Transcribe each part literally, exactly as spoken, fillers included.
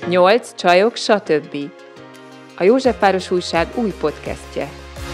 Nyolc csajok, stb. A Józsefváros Újság új podcastje.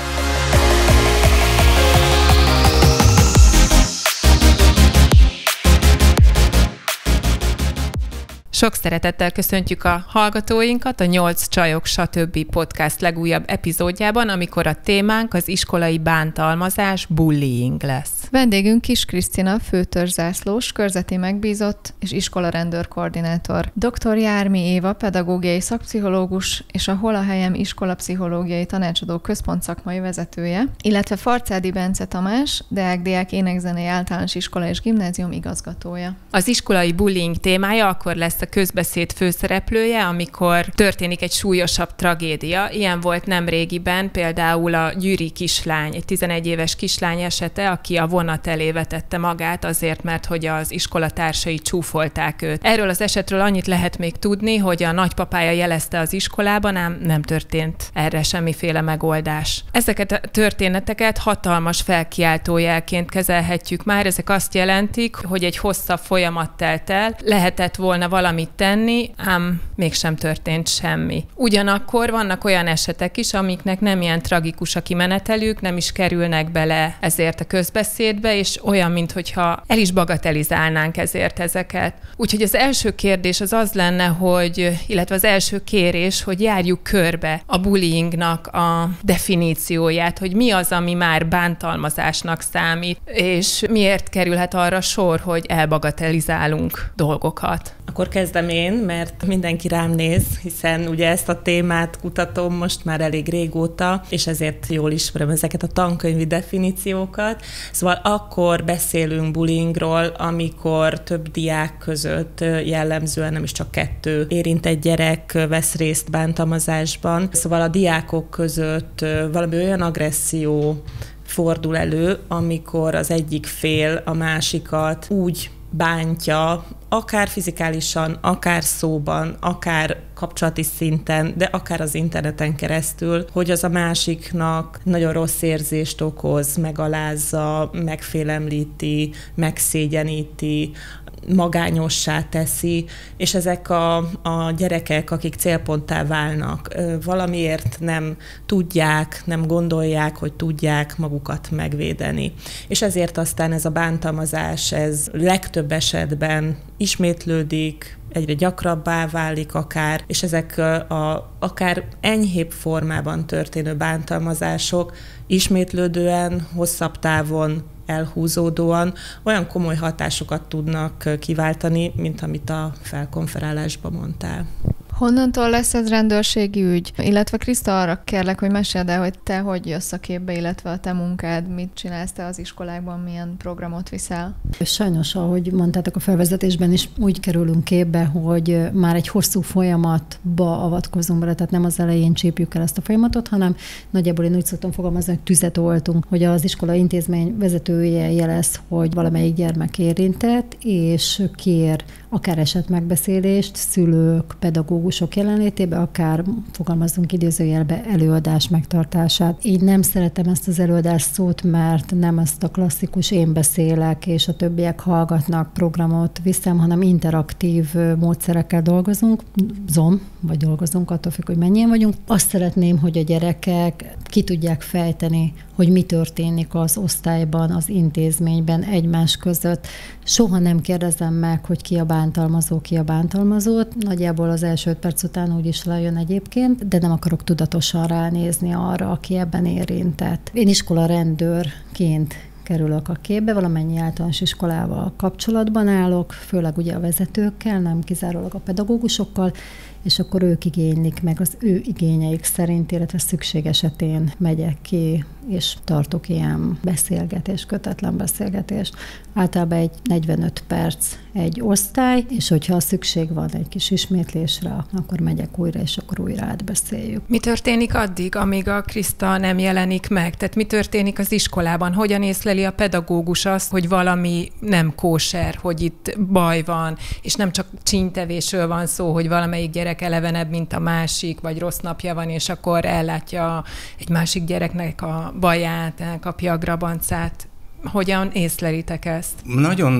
Sok szeretettel köszöntjük a hallgatóinkat a Nyolc csajok, stb. Podcast legújabb epizódjában, amikor a témánk az iskolai bántalmazás, bullying lesz. Vendégünk Kiss Krisztina, főtörzszászlós, körzeti megbízott és iskolarendőr koordinátor. doktor Jármi Éva, pedagógiai szakpszichológus és a Hol a helyem iskolapszichológiai tanácsadó központ szakmai vezetője, illetve Farcádi Bence Tamás, Deák-Diák Énekzenei Általános Iskola és Gimnázium igazgatója. Az iskolai bullying témája akkor lesz a közbeszéd főszereplője, amikor történik egy súlyosabb tragédia. Ilyen volt nemrégiben például a győri kislány, egy tizenegy éves kislány esete, aki a vonat elé vetette magát azért, mert hogy az iskolatársai csúfolták őt. Erről az esetről annyit lehet még tudni, hogy a nagypapája jelezte az iskolában, ám nem történt erre semmiféle megoldás. Ezeket a történeteket hatalmas felkiáltójelként kezelhetjük már. Ezek azt jelentik, hogy egy hosszabb folyamat telt el, lehetett volna valamit tenni, ám mégsem történt semmi. Ugyanakkor vannak olyan esetek is, amiknek nem ilyen tragikus a kimenetelük, nem is kerülnek bele ezért a közbeszédbe, és olyan, minthogyha el is bagatelizálnánk ezért ezeket. Úgyhogy az első kérdés az az lenne, hogy, illetve az első kérés, hogy járjuk körbe a bullyingnak a definícióját, hogy mi az, ami már bántalmazásnak számít, és miért kerülhet arra sor, hogy elbagatelizálunk dolgokat. Akkor kezdem én, mert mindenki rám néz, hiszen ugye ezt a témát kutatom most már elég régóta, és ezért jól ismerem ezeket a tankönyvi definíciókat. Szóval akkor beszélünk bullyingról, amikor több diák között jellemzően nem is csak kettő érintett gyerek vesz részt bántalmazásban. Szóval a diákok között valami olyan agresszió fordul elő, amikor az egyik fél a másikat úgy bántja, akár fizikálisan, akár szóban, akár kapcsolati szinten, de akár az interneten keresztül, hogy az a másiknak nagyon rossz érzést okoz, megalázza, megfélemlíti, megszégyeníti, magányossá teszi, és ezek a, a gyerekek, akik célponttá válnak, valamiért nem tudják, nem gondolják, hogy tudják magukat megvédeni. És ezért aztán ez a bántalmazás, ez legtöbb esetben ismétlődik, egyre gyakrabbá válik akár, és ezek a, akár enyhébb formában történő bántalmazások ismétlődően, hosszabb távon, elhúzódóan olyan komoly hatásokat tudnak kiváltani, mint amit a felkonferálásban mondtál. Honnantól lesz ez rendőrségi ügy? Illetve Kriszta, arra kérlek, hogy meséld el, hogy te hogy jössz a képbe, illetve a te munkád, mit csinálsz te az iskolákban, milyen programot viszel? Sajnos, ahogy mondtátok a felvezetésben is, úgy kerülünk képbe, hogy már egy hosszú folyamatba avatkozunk bele, tehát nem az elején csípjük el ezt a folyamatot, hanem nagyjából én úgy szoktam fogalmazni, hogy tüzet oltunk, hogy az iskola intézmény vezetője jelez, hogy valamelyik gyermek érintett, és kér akár esetmegbeszélést, szülők, pedagógusok jelenlétében, akár fogalmazunk idézőjelbe előadás megtartását. Én nem szeretem ezt az előadás szót, mert nem azt a klasszikus én beszélek, és a többiek hallgatnak programot viszem, hanem interaktív módszerekkel dolgozunk, zom, vagy dolgozunk, attól függ, hogy mennyien vagyunk. Azt szeretném, hogy a gyerekek ki tudják fejteni, hogy mi történik az osztályban, az intézményben, egymás között. Soha nem kérdezem meg, hogy ki a bántalmazó, ki a bántalmazót. Nagyjából az első öt perc után úgy is lejön egyébként, de nem akarok tudatosan ránézni arra, aki ebben érintett. Én iskolarendőrként kerülök a képbe, valamennyi általános iskolával kapcsolatban állok, főleg ugye a vezetőkkel, nem kizárólag a pedagógusokkal, és akkor ők igénylik meg az ő igényeik szerint, illetve szükség esetén megyek ki, és tartok ilyen beszélgetést, kötetlen beszélgetést. Általában egy negyvenöt perc egy osztály, és hogyha szükség van egy kis ismétlésre, akkor megyek újra, és akkor újra átbeszéljük. Mi történik addig, amíg a Kriszta nem jelenik meg? Tehát mi történik az iskolában? Hogyan észleli a pedagógus azt, hogy valami nem kóser, hogy itt baj van, és nem csak csínytevésről van szó, hogy valamelyik gyerek elevenebb, mint a másik, vagy rossz napja van, és akkor ellátja egy másik gyereknek a baját, elkapja a grabancát. Hogyan észlelitek ezt? Nagyon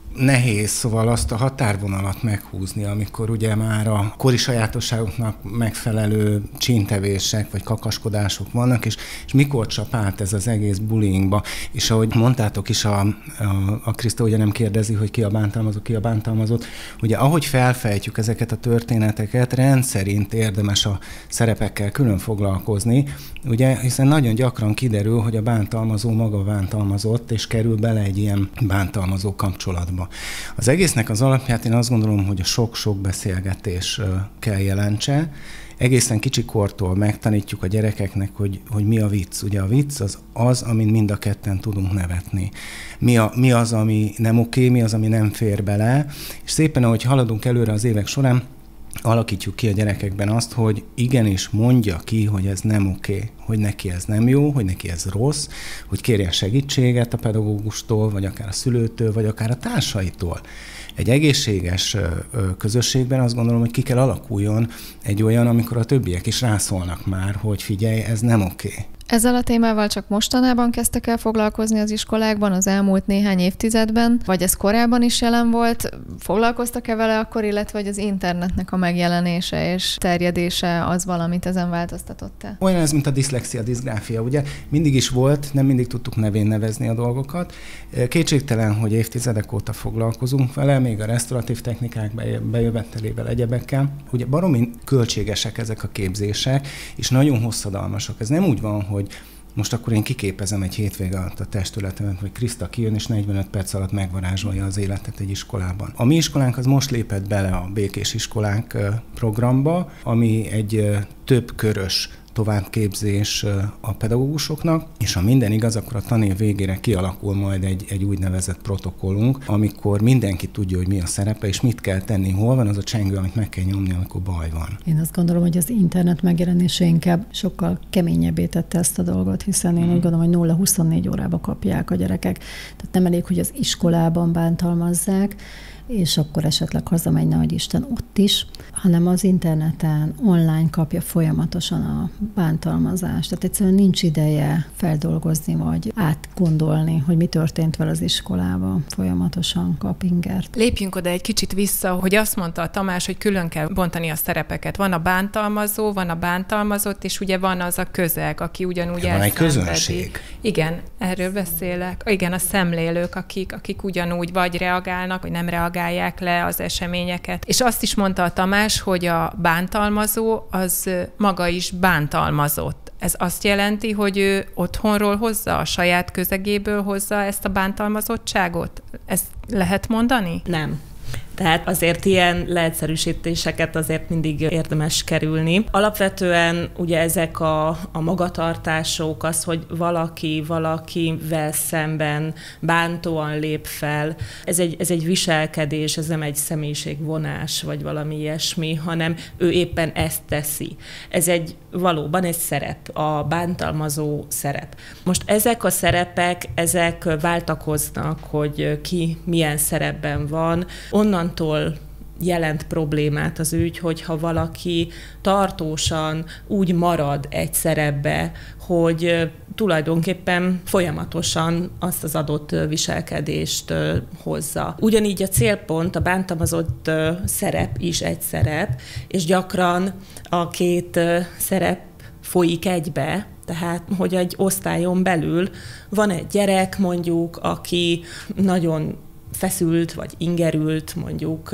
nehéz, szóval azt a határvonalat meghúzni, amikor ugye már a kori sajátosságoknak megfelelő csíntevések vagy kakaskodások vannak, és, és mikor csap át ez az egész bullyingba. És ahogy mondtátok is, a, a, a Kriszta ugye nem kérdezi, hogy ki a bántalmazó, ki a bántalmazott. Ugye ahogy felfejtjük ezeket a történeteket, rendszerint érdemes a szerepekkel külön foglalkozni, ugye, hiszen nagyon gyakran kiderül, hogy a bántalmazó maga bántalmazott, és kerül bele egy ilyen bántalmazó kapcsolatba. Az egésznek az alapját én azt gondolom, hogy a sok-sok beszélgetés kell jelentse. Egészen kicsikortól megtanítjuk a gyerekeknek, hogy, hogy mi a vicc. Ugye a vicc az az, amin mind a ketten tudunk nevetni. Mi, a, mi az, ami nem oké, mi az, ami nem fér bele. És szépen, ahogy haladunk előre az évek során, alakítjuk ki a gyerekekben azt, hogy igenis mondja ki, hogy ez nem oké, hogy neki ez nem jó, hogy neki ez rossz, hogy kérjen segítséget a pedagógustól, vagy akár a szülőtől, vagy akár a társaitól. Egy egészséges közösségben azt gondolom, hogy ki kell alakuljon egy olyan, amikor a többiek is rászólnak már, hogy figyelj, ez nem oké. Ezzel a témával csak mostanában kezdtek el foglalkozni az iskolákban, az elmúlt néhány évtizedben, vagy ez korábban is jelen volt? Foglalkoztak-e vele akkor, illetve hogy az internetnek a megjelenése és terjedése az valamit ezen változtatott-e? Olyan ez, mint a diszlexia, diszgráfia, ugye? Mindig is volt, nem mindig tudtuk nevén nevezni a dolgokat. Kétségtelen, hogy évtizedek óta foglalkozunk vele, még a resztoratív technikák bejövettelével, egyebekkel. Ugye baromi költségesek ezek a képzések, és nagyon hosszadalmasak. Ez nem úgy van, hogy most akkor én kiképezem egy hétvége alatt a testületemet, vagy Kriszta kijön, és negyvenöt perc alatt megvarázsolja az életet egy iskolában. A mi iskolánk az most lépett bele a Békés Iskolánk programba, ami egy több körös továbbképzés a pedagógusoknak, és ha minden igaz, akkor a tanév végére kialakul majd egy, egy úgynevezett protokollunk, amikor mindenki tudja, hogy mi a szerepe, és mit kell tenni, hol van az a csengő, amit meg kell nyomni, amikor baj van. Én azt gondolom, hogy az internet megjelenése inkább sokkal keményebbé tette ezt a dolgot, hiszen én hmm. úgy gondolom, hogy nulla huszonnégy órába kapják a gyerekek. Tehát nem elég, hogy az iskolában bántalmazzák, és akkor esetleg hazamegy, nehogy Isten ott is, hanem az interneten, online kapja folyamatosan a bántalmazást. Tehát egyszerűen nincs ideje feldolgozni, vagy átgondolni, hogy mi történt vele az iskolában. Folyamatosan kap ingert. Lépjünk oda egy kicsit vissza, hogy azt mondta a Tamás, hogy külön kell bontani a szerepeket. Van a bántalmazó, van a bántalmazott, és ugye van az a közeg, aki ugyanúgy elszenvedi. Van egy közönség. Igen, erről beszélek. Igen, a szemlélők, akik, akik ugyanúgy vagy reagálnak, vagy nem reagálják le az eseményeket. És azt is mondta a Tamás, hogy a bántalmazó az maga is bántalmazott. Ez azt jelenti, hogy ő otthonról hozza, a saját közegéből hozza ezt a bántalmazottságot? Ezt lehet mondani? Nem. Tehát azért ilyen leegyszerűsítéseket azért mindig érdemes kerülni. Alapvetően ugye ezek a, a magatartások, az, hogy valaki valakivel szemben bántóan lép fel, ez egy, ez egy viselkedés, ez nem egy személyiségvonás, vagy valami ilyesmi, hanem ő éppen ezt teszi. Ez egy valóban egy szerep, a bántalmazó szerep. Most ezek a szerepek, ezek váltakoznak, hogy ki milyen szerepben van, onnantól jelent problémát az ügy, hogyha valaki tartósan úgy marad egy szerepbe, hogy tulajdonképpen folyamatosan azt az adott viselkedést hozza. Ugyanígy a célpont, a bántalmazott szerep is egy szerep, és gyakran a két szerep folyik egybe, tehát, hogy egy osztályon belül van egy gyerek mondjuk, aki nagyon feszült vagy ingerült, mondjuk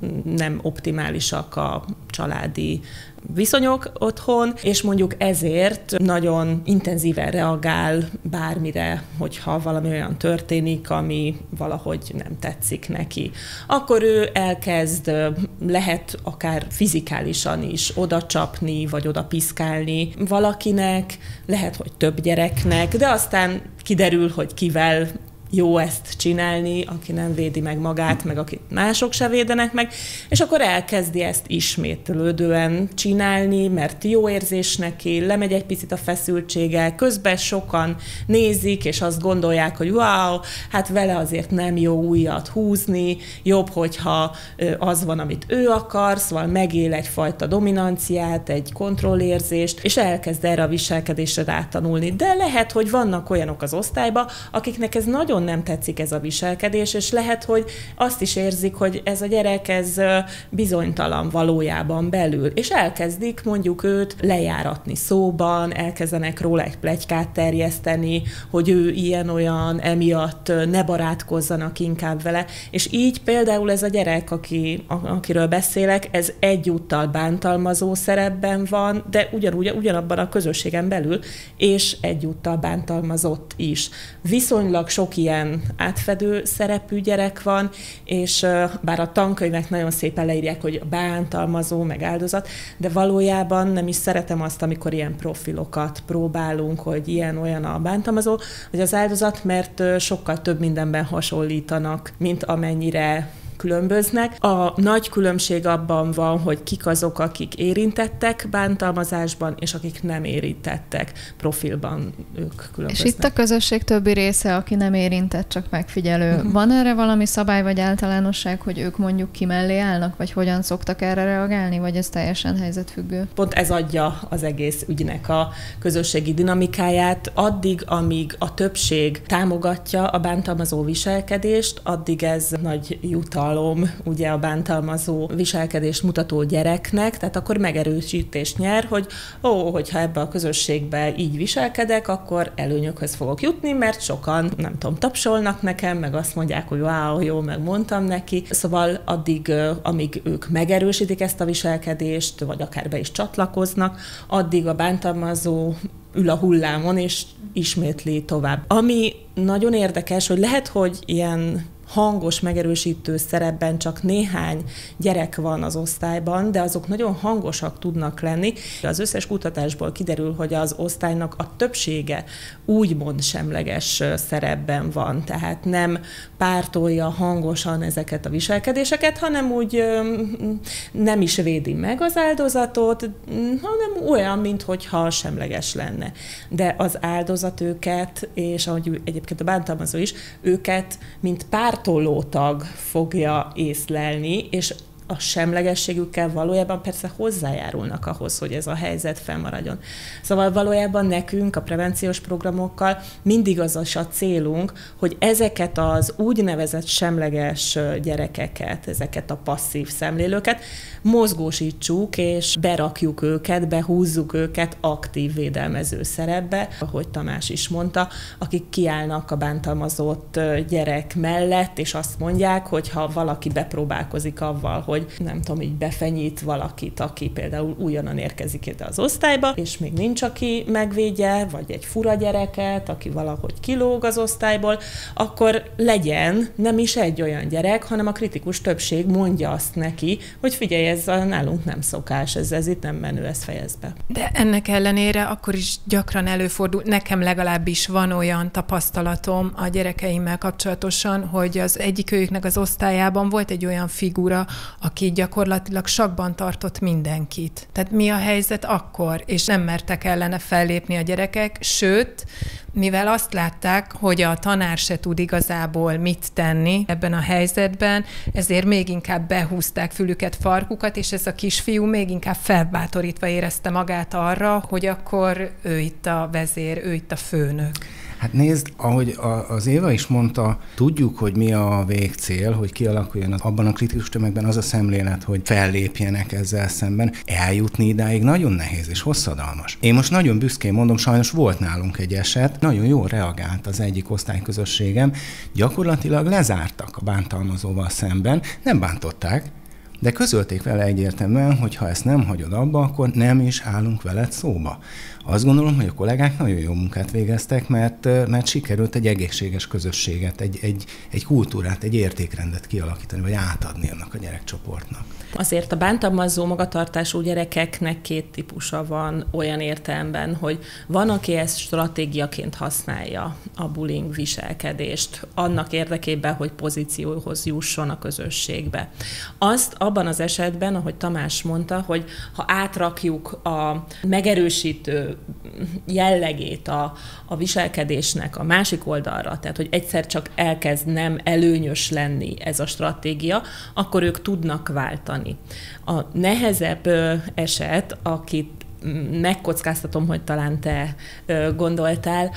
nem optimálisak a családi viszonyok otthon, és mondjuk ezért nagyon intenzíven reagál bármire, hogyha valami olyan történik, ami valahogy nem tetszik neki. Akkor ő elkezd, lehet akár fizikálisan is oda csapni, vagy oda piszkálni valakinek, lehet, hogy több gyereknek, de aztán kiderül, hogy kivel jó ezt csinálni, aki nem védi meg magát, meg akit mások se védenek meg, és akkor elkezdi ezt ismétlődően csinálni, mert jó érzés neki, lemegy egy picit a feszültsége, közben sokan nézik, és azt gondolják, hogy wow, hát vele azért nem jó újat húzni, jobb, hogyha az van, amit ő akar, szóval megél egyfajta dominanciát, egy kontrollérzést, és elkezd erre a viselkedésre rátanulni. De lehet, hogy vannak olyanok az osztályban, akiknek ez nagyon nagyon nem tetszik ez a viselkedés, és lehet, hogy azt is érzik, hogy ez a gyerek ez bizonytalan valójában belül, és elkezdik mondjuk őt lejáratni szóban, elkezdenek róla egy pletykát terjeszteni, hogy ő ilyen-olyan, emiatt ne barátkozzanak inkább vele, és így például ez a gyerek, aki, akiről beszélek, ez egyúttal bántalmazó szerepben van, de ugyanúgy, ugyanabban a közösségen belül, és egyúttal bántalmazott is. Viszonylag sok ilyen átfedő szerepű gyerek van, és bár a tankönyvek nagyon szépen leírják, hogy bántalmazó, meg áldozat, de valójában nem is szeretem azt, amikor ilyen profilokat próbálunk, hogy ilyen-olyan a bántalmazó, vagy az áldozat, mert sokkal több mindenben hasonlítanak, mint amennyire különböznek. A nagy különbség abban van, hogy kik azok, akik érintettek bántalmazásban, és akik nem érintettek profilban, ők különböznek. És itt a közösség többi része, aki nem érintett, csak megfigyelő. Uh-huh. Van erre valami szabály vagy általánosság, hogy ők mondjuk ki mellé állnak, vagy hogyan szoktak erre reagálni, vagy ez teljesen helyzetfüggő? Pont ez adja az egész ügynek a közösségi dinamikáját. Addig, amíg a többség támogatja a bántalmazó viselkedést, addig ez nagy jutalom ugye a bántalmazó viselkedést mutató gyereknek, tehát akkor megerősítést nyer, hogy ó, hogyha ebbe a közösségbe így viselkedek, akkor előnyökhöz fogok jutni, mert sokan, nem tudom, tapsolnak nekem, meg azt mondják, hogy wow, jó, megmondtam neki. Szóval addig, amíg ők megerősítik ezt a viselkedést, vagy akár be is csatlakoznak, addig a bántalmazó ül a hullámon, és ismétli tovább. Ami nagyon érdekes, hogy lehet, hogy ilyen hangos, megerősítő szerepben csak néhány gyerek van az osztályban, de azok nagyon hangosak tudnak lenni. Az összes kutatásból kiderül, hogy az osztálynak a többsége úgymond semleges szerepben van, tehát nem pártolja hangosan ezeket a viselkedéseket, hanem úgy nem is védi meg az áldozatot, hanem olyan, minthogyha semleges lenne. De az áldozat őket, és ahogy egyébként a bántalmazó is, őket, mint pártolótag fogja észlelni, és a semlegességükkel valójában persze hozzájárulnak ahhoz, hogy ez a helyzet fennmaradjon. Szóval valójában nekünk a prevenciós programokkal mindig az a célunk, hogy ezeket az úgynevezett semleges gyerekeket, ezeket a passzív szemlélőket mozgósítsuk, és berakjuk őket, behúzzuk őket aktív védelmező szerepbe, ahogy Tamás is mondta, akik kiállnak a bántalmazott gyerek mellett, és azt mondják, hogy ha valaki bepróbálkozik avval, hogy nem tudom, így befenyít valakit, aki például újonnan érkezik ide az osztályba, és még nincs, aki megvédje, vagy egy fura gyereket, aki valahogy kilóg az osztályból, akkor legyen nem is egy olyan gyerek, hanem a kritikus többség mondja azt neki, hogy figyelj, ez nálunk nem szokás, ez, ez itt nem menő, ez fejezd be. De ennek ellenére akkor is gyakran előfordul, nekem legalábbis van olyan tapasztalatom a gyerekeimmel kapcsolatosan, hogy az egyik őjüknek az osztályában volt egy olyan figura, aki gyakorlatilag sakban tartott mindenkit. Tehát mi a helyzet akkor? És nem mertek ellene fellépni a gyerekek, sőt, mivel azt látták, hogy a tanár se tud igazából mit tenni ebben a helyzetben, ezért még inkább behúzták fülüket, farkukat, és ez a kisfiú még inkább felbátorítva érezte magát arra, hogy akkor ő itt a vezér, ő itt a főnök. Hát nézd, ahogy az Éva is mondta, tudjuk, hogy mi a végcél, hogy kialakuljon abban a kritikus tömegben az a szemlélet, hogy fellépjenek ezzel szemben. Eljutni idáig nagyon nehéz és hosszadalmas. Én most nagyon büszkén mondom, sajnos volt nálunk egy eset, nagyon jól reagált az egyik osztályközösségem, gyakorlatilag lezártak a bántalmazóval szemben, nem bántották, de közölték vele egyértelműen, hogy ha ezt nem hagyod abba, akkor nem is állunk veled szóba. Azt gondolom, hogy a kollégák nagyon jó munkát végeztek, mert, mert sikerült egy egészséges közösséget, egy, egy, egy kultúrát, egy értékrendet kialakítani, vagy átadni annak a gyerekcsoportnak. Azért a bántalmazó magatartású gyerekeknek két típusa van olyan értelemben, hogy van, aki ezt stratégiaként használja, a bullying viselkedést, annak érdekében, hogy pozícióhoz jusson a közösségbe. Azt abban az esetben, ahogy Tamás mondta, hogy ha átrakjuk a megerősítő jellegét a, a viselkedésnek a másik oldalra, tehát hogy egyszer csak elkezd nem előnyös lenni ez a stratégia, akkor ők tudnak váltani. A nehezebb eset, akit megkockáztatom, hogy talán te gondoltál,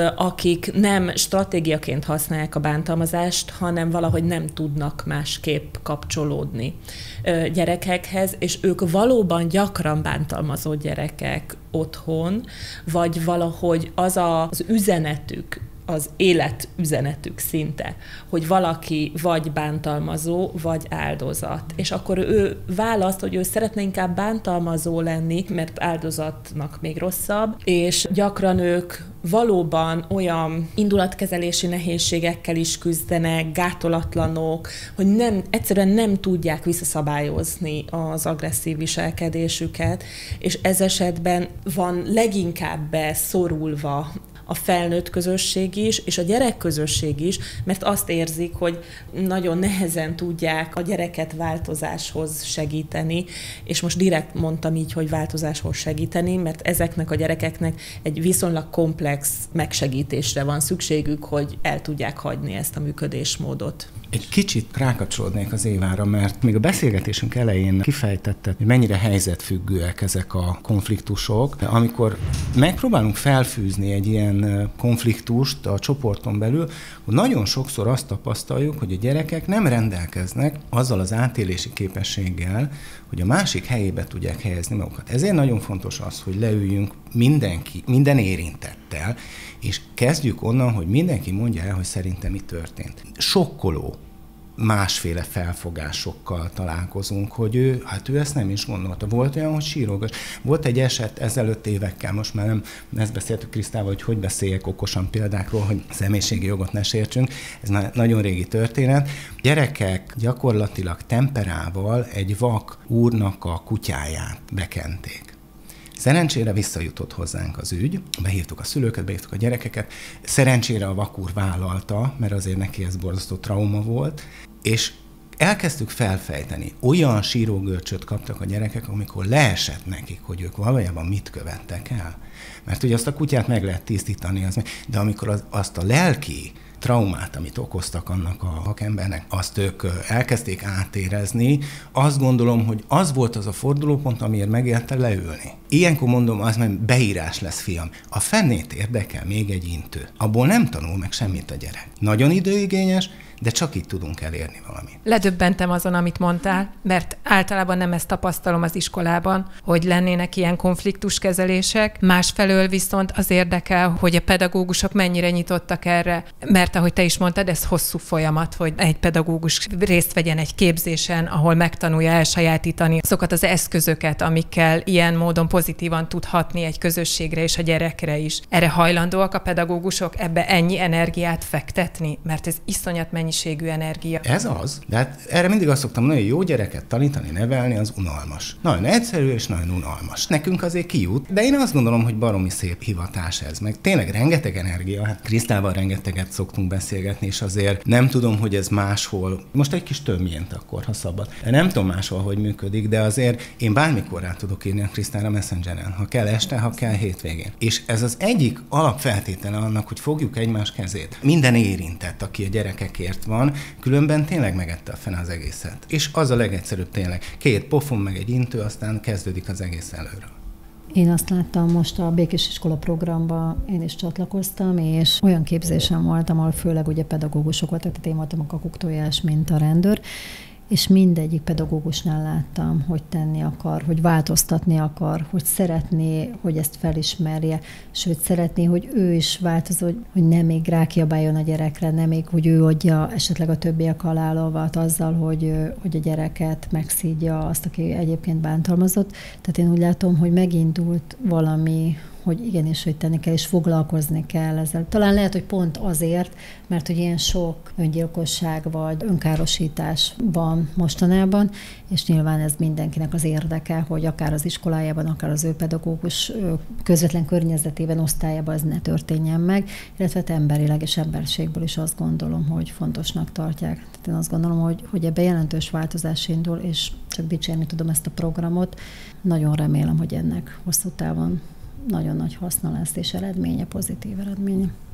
akik nem stratégiaként használják a bántalmazást, hanem valahogy nem tudnak másképp kapcsolódni gyerekekhez, és ők valóban gyakran bántalmazott gyerekek otthon, vagy valahogy az a, az üzenetük, az életüzenetük szinte, hogy valaki vagy bántalmazó, vagy áldozat. És akkor ő választ, hogy ő szeretne inkább bántalmazó lenni, mert áldozatnak még rosszabb, és gyakran ők valóban olyan indulatkezelési nehézségekkel is küzdenek, gátolatlanok, hogy nem, egyszerűen nem tudják visszaszabályozni az agresszív viselkedésüket, és ez esetben van leginkább beszorulva a felnőtt közösség is, és a gyerekközösség is, mert azt érzik, hogy nagyon nehezen tudják a gyereket változáshoz segíteni, és most direkt mondtam így, hogy változáshoz segíteni, mert ezeknek a gyerekeknek egy viszonylag komplex megsegítésre van szükségük, hogy el tudják hagyni ezt a működésmódot. Egy kicsit rákapcsolódnék az Évára, mert még a beszélgetésünk elején kifejtetted, hogy mennyire helyzetfüggőek ezek a konfliktusok. Amikor megpróbálunk felfűzni egy ilyen konfliktust a csoporton belül, hogy nagyon sokszor azt tapasztaljuk, hogy a gyerekek nem rendelkeznek azzal az átélési képességgel, hogy a másik helyébe tudják helyezni magukat. Ezért nagyon fontos az, hogy leüljünk mindenki, minden érintettel, és kezdjük onnan, hogy mindenki mondja el, hogy szerintem mi történt. Sokkoló másféle felfogásokkal találkozunk, hogy ő, hát ő ezt nem is gondolta. Volt olyan, hogy sírolgas. Volt egy eset ezelőtt évekkel, most már nem ezt beszéltük Krisztával, hogy hogy beszéljek okosan példákról, hogy személyiségi jogot ne sértsünk. Ez na- nagyon régi történet. Gyerekek gyakorlatilag temperával egy vak úrnak a kutyáját bekenték. Szerencsére visszajutott hozzánk az ügy, behívtuk a szülőket, behívtuk a gyerekeket, szerencsére a vakúr vállalta, mert azért neki ez borzasztó trauma volt, és elkezdtük felfejteni. Olyan sírógörcsöt kaptak a gyerekek, amikor leesett nekik, hogy ők valójában mit követtek el. Mert ugye azt a kutyát meg lehet tisztítani, az meg, de amikor az, azt a lelki traumát, amit okoztak annak a vakembernek, azt ők elkezdték átérezni. Azt gondolom, hogy az volt az a fordulópont, amiért megérte leülni. Ilyenkor mondom, az már beírás lesz, fiam. A fennét érdekel még egy intő. Abból nem tanul meg semmit a gyerek. Nagyon időigényes, de csak így tudunk elérni valamit. Ledöbbentem azon, amit mondtál, mert általában nem ezt tapasztalom az iskolában, hogy lennének ilyen konfliktuskezelések. Másfelől viszont az érdekel, hogy a pedagógusok mennyire nyitottak erre, mert ahogy te is mondtad, ez hosszú folyamat, hogy egy pedagógus részt vegyen egy képzésen, ahol megtanulja elsajátítani azokat az eszközöket, amikkel ilyen módon pozitívan tud hatni egy közösségre és a gyerekre is. Erre hajlandóak a pedagógusok ebbe ennyi energiát fektetni, mert ez iszonyat mennyiségű energia. Ez az, de hát erre mindig azt szoktam mondani, hogy jó gyereket tanítani, nevelni, az unalmas. Nagyon egyszerű és nagyon unalmas. Nekünk azért kijut, de én azt gondolom, hogy baromi szép hivatás ez, meg tényleg rengeteg energia, hát Krisztával rengeteget szoktunk beszélgetni, és azért nem tudom, hogy ez máshol, most egy kis tömjént akkor, ha szabad. Nem tudom máshol, hogy működik, de azért én bármikor rá tudok írni a Krisztára Messengeren, ha kell este, ha kell hétvégén. És ez az egyik alapfeltétele annak, hogy fogjuk egymás kezét. Minden érintett, aki a gyerekekért van, különben tényleg megette a fene az egészet. És az a legegyszerűbb tényleg. Két pofon meg egy intő, aztán kezdődik az egész előről. Én azt láttam most a Békés Iskola programba, én is csatlakoztam, és olyan képzésen voltam, ahol főleg ugye pedagógusok voltak, tehát én voltam a kakuktojás, mint a rendőr, és mindegyik pedagógusnál láttam, hogy tenni akar, hogy változtatni akar, hogy szeretné, hogy ezt felismerje, sőt szeretné, hogy ő is változó, hogy nem még rákiabáljon a gyerekre, nem még, hogy ő adja esetleg a többiek alá lovat azzal, hogy, hogy a gyereket megszídja azt, aki egyébként bántalmazott. Tehát én úgy látom, hogy megindult valami, hogy igenis, hogy tenni kell, és foglalkozni kell ezzel. Talán lehet, hogy pont azért, mert hogy ilyen sok öngyilkosság vagy önkárosítás van mostanában, és nyilván ez mindenkinek az érdeke, hogy akár az iskolájában, akár az ő pedagógus közvetlen környezetében, osztályában ez ne történjen meg, illetve emberileg és emberségből is azt gondolom, hogy fontosnak tartják. Tehát én azt gondolom, hogy, hogy ebben jelentős változás indul, és csak dicsérni tudom ezt a programot. Nagyon remélem, hogy ennek hosszú távon nagyon nagy haszna lesz, és eredménye, pozitív eredménye.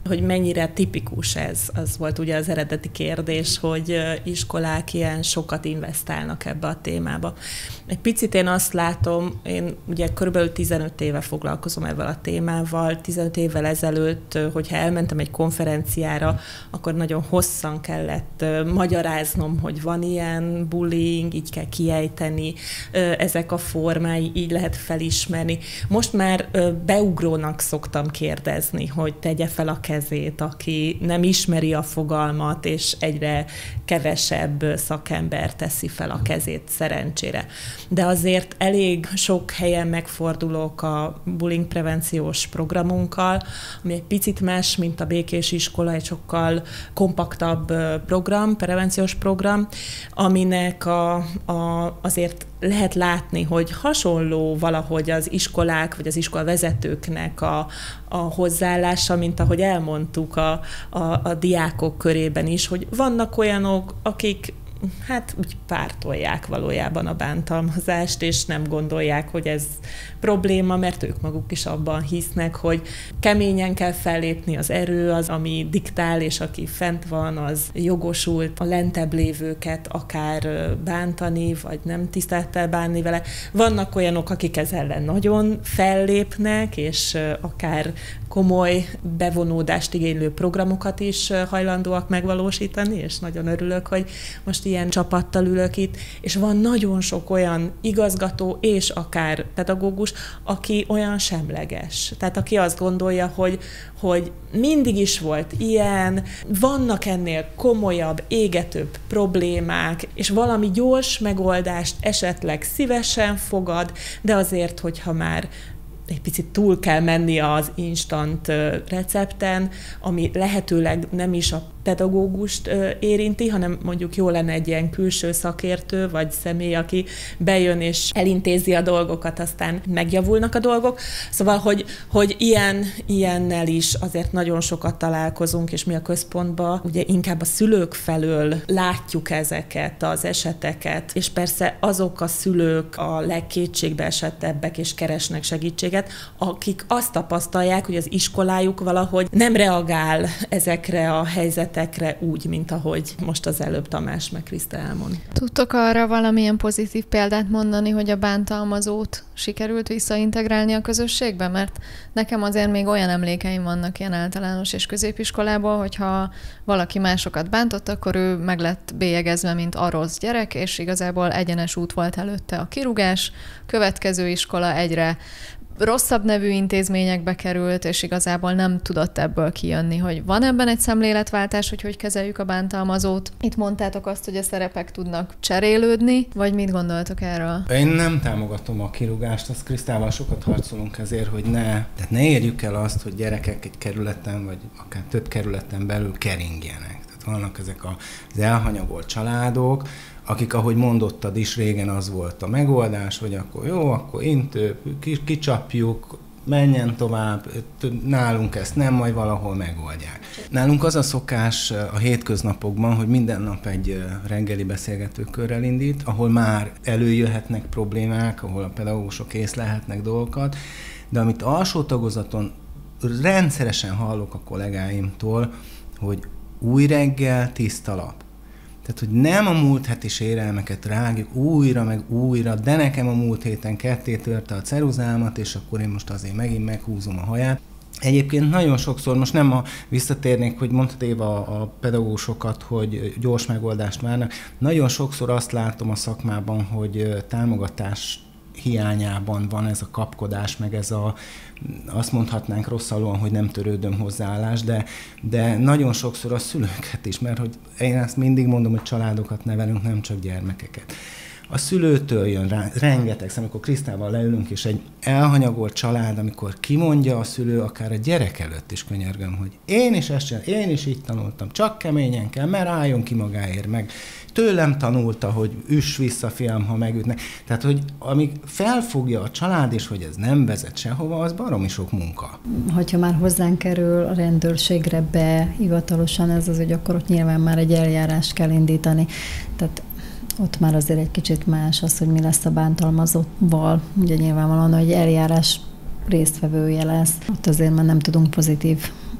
hogy mennyire tipikus ez, az volt ugye az eredeti kérdés, hogy iskolák ilyen sokat investálnak ebbe a témába. Egy picit én azt látom, én ugye körülbelül tizenöt éve foglalkozom ezzel a témával, tizenöt évvel ezelőtt, hogyha elmentem egy konferenciára, akkor nagyon hosszan kellett magyaráznom, hogy van ilyen bullying, így kell kiejteni, ezek a formái, így lehet felismerni. Most már beugrónak szoktam kérdezni, hogy tegye fel a kezét, aki nem ismeri a fogalmat, és egyre kevesebb szakember teszi fel a kezét szerencsére. De azért elég sok helyen megfordulok a bullying prevenciós programunkkal, ami egy picit más, mint a Békés Iskola, egy sokkal kompaktabb program, prevenciós program, aminek a, a, azért lehet látni, hogy hasonló valahogy az iskolák, vagy az iskolavezetőknek a, a hozzáállása, mint ahogy elmondtuk a, a, a diákok körében is, hogy vannak olyanok, akik hát úgy pártolják valójában a bántalmazást, és nem gondolják, hogy ez probléma, mert ők maguk is abban hisznek, hogy keményen kell fellépni, az erő az, ami diktál, és aki fent van, az jogosult a lentebb lévőket akár bántani, vagy nem tisztelettel bánni vele. Vannak olyanok, akik ez ellen nagyon fellépnek, és akár komoly bevonódást igénylő programokat is hajlandóak megvalósítani, és nagyon örülök, hogy most ilyen csapattal ülök itt, és van nagyon sok olyan igazgató és akár pedagógus, aki olyan semleges. Tehát aki azt gondolja, hogy, hogy mindig is volt ilyen, vannak ennél komolyabb, égetőbb problémák, és valami gyors megoldást esetleg szívesen fogad, de azért, hogyha már egy picit túl kell menni az instant recepten, ami lehetőleg nem is a pedagógust érinti, hanem mondjuk jó lenne egy ilyen külső szakértő, vagy személy, aki bejön és elintézi a dolgokat, aztán megjavulnak a dolgok. Szóval, hogy, hogy ilyen, ilyennel is azért nagyon sokat találkozunk, és mi a központban ugye inkább a szülők felől látjuk ezeket az eseteket, és persze azok a szülők a legkétségbeesettebbek és keresnek segítséget, akik azt tapasztalják, hogy az iskolájuk valahogy nem reagál ezekre a helyzetekre, úgy, mint ahogy most az előbb Tamás meg Kriszta elmond. Tudtok arra valamilyen pozitív példát mondani, hogy a bántalmazót sikerült visszaintegrálni a közösségbe? Mert nekem azért még olyan emlékeim vannak ilyen általános és középiskolából, hogyha valaki másokat bántott, akkor ő meg lett bélyegezve, mint a rossz gyerek, és igazából egyenes út volt előtte a kirúgás, következő iskola egyre rosszabb nevű intézményekbe került, és igazából nem tudott ebből kijönni, hogy van ebben egy szemléletváltás, hogy hogy kezeljük a bántalmazót. Itt mondtátok azt, hogy a szerepek tudnak cserélődni, vagy mit gondoltok erről? Én nem támogatom a kirúgást, azt Krisztával sokat harcolunk ezért, hogy ne, tehát ne érjük el azt, hogy gyerekek egy kerületen, vagy akár több kerületen belül keringjenek. Tehát vannak ezek az elhanyagolt családok, akik, ahogy mondottad is, régen az volt a megoldás, hogy akkor jó, akkor intő, kicsapjuk, menjen tovább, nálunk ezt nem, majd valahol megoldják. Nálunk az a szokás a hétköznapokban, hogy minden nap egy reggeli beszélgetőkörrel indít, ahol már előjöhetnek problémák, ahol a pedagógusok észlelhetnek dolgokat, de amit alsó tagozaton rendszeresen hallok a kollégáimtól, hogy új reggel, tiszta lap. Tehát, hogy nem a múlt heti sérelmeket rágjuk újra, meg újra, de nekem a múlt héten ketté törte a ceruzámat, és akkor én most azért megint meghúzom a haját. Egyébként nagyon sokszor, most nem a, visszatérnék, hogy mondtad Éva a pedagógusokat, hogy gyors megoldást várnak. Nagyon sokszor azt látom a szakmában, hogy támogatás hiányában van ez a kapkodás, meg ez a, azt mondhatnánk rosszalóan, hogy nem törődöm hozzáállás, de, de nagyon sokszor a szülőket is, mert hogy én ezt mindig mondom, hogy családokat nevelünk, nem csak gyermekeket. A szülőtől jön rá, rengeteg, amikor Krisztával leülünk, és egy elhanyagolt család, amikor kimondja a szülő, akár a gyerek előtt is könyörgöm, hogy én is ezt csinálom, én is így tanultam, csak keményen kell, mert álljon ki magáért, meg tőlem tanulta, hogy üss vissza, fiam, ha megütnek. Tehát, hogy amíg felfogja a család is, hogy ez nem vezet sehova, az baromi sok munka. Hogyha már hozzánk kerül a rendőrségre be hivatalosan ez az ügy, akkor ott nyilván már egy eljárást kell indítani. Tehát ott már azért egy kicsit más az, hogy mi lesz a bántalmazóval. Ugye nyilvánvalóan, hogy eljárás résztvevője lesz. Ott azért már nem tudunk pozitív